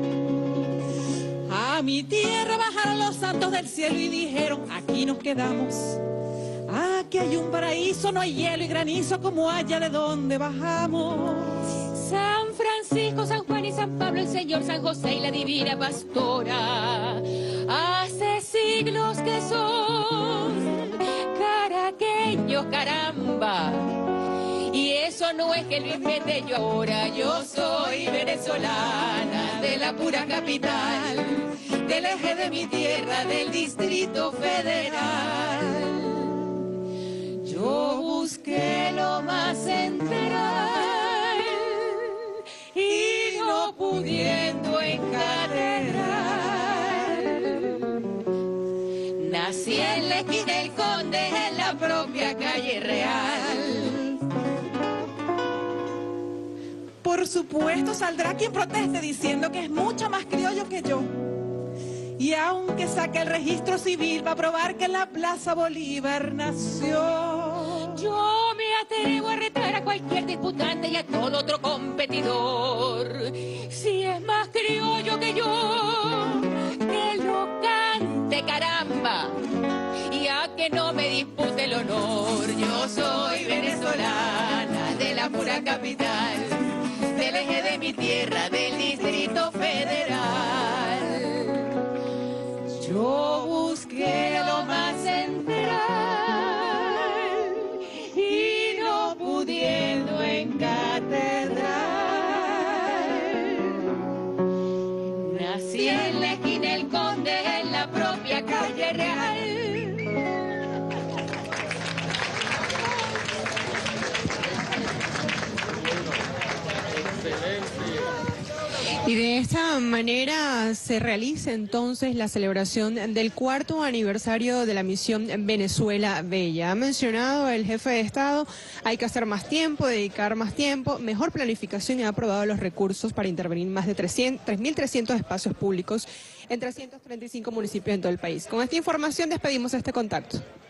A mi tierra bajaron los santos del cielo y dijeron, aquí nos quedamos. Aquí hay un paraíso, no hay hielo y granizo como allá de donde bajamos. San Francisco, San Juan y San Pablo, el Señor San José y la Divina Pastora, hace siglos que son caraqueños, caramba. Y eso no es que lo invente yo ahora. Yo soy venezolana, de la pura capital, del eje de mi tierra, del Distrito Federal. Yo busqué lo más central y no pudiendo en catedral. Nací en la esquina El Conde, en la propia calle Real. Por supuesto saldrá quien proteste diciendo que es mucho más criollo que yo. Y aunque saque el registro civil va a probar que en la Plaza Bolívar nació. Yo me atrevo a retar a cualquier disputante y a todo otro competidor. Si es más criollo que yo, que lo cante, caramba. Y a que no me dispute el honor. Yo soy venezolana, de la pura capital, del eje de mi tierra, del Distrito Federal. Yo busqué lo más central y no pudiendo en catedral. Y de esta manera se realiza entonces la celebración del cuarto aniversario de la misión Venezuela Bella. Ha mencionado el jefe de Estado, hay que hacer más tiempo, dedicar más tiempo, mejor planificación y ha aprobado los recursos para intervenir más de tres mil trescientos espacios públicos en trescientos treinta y cinco municipios en todo el país. Con esta información despedimos este contacto.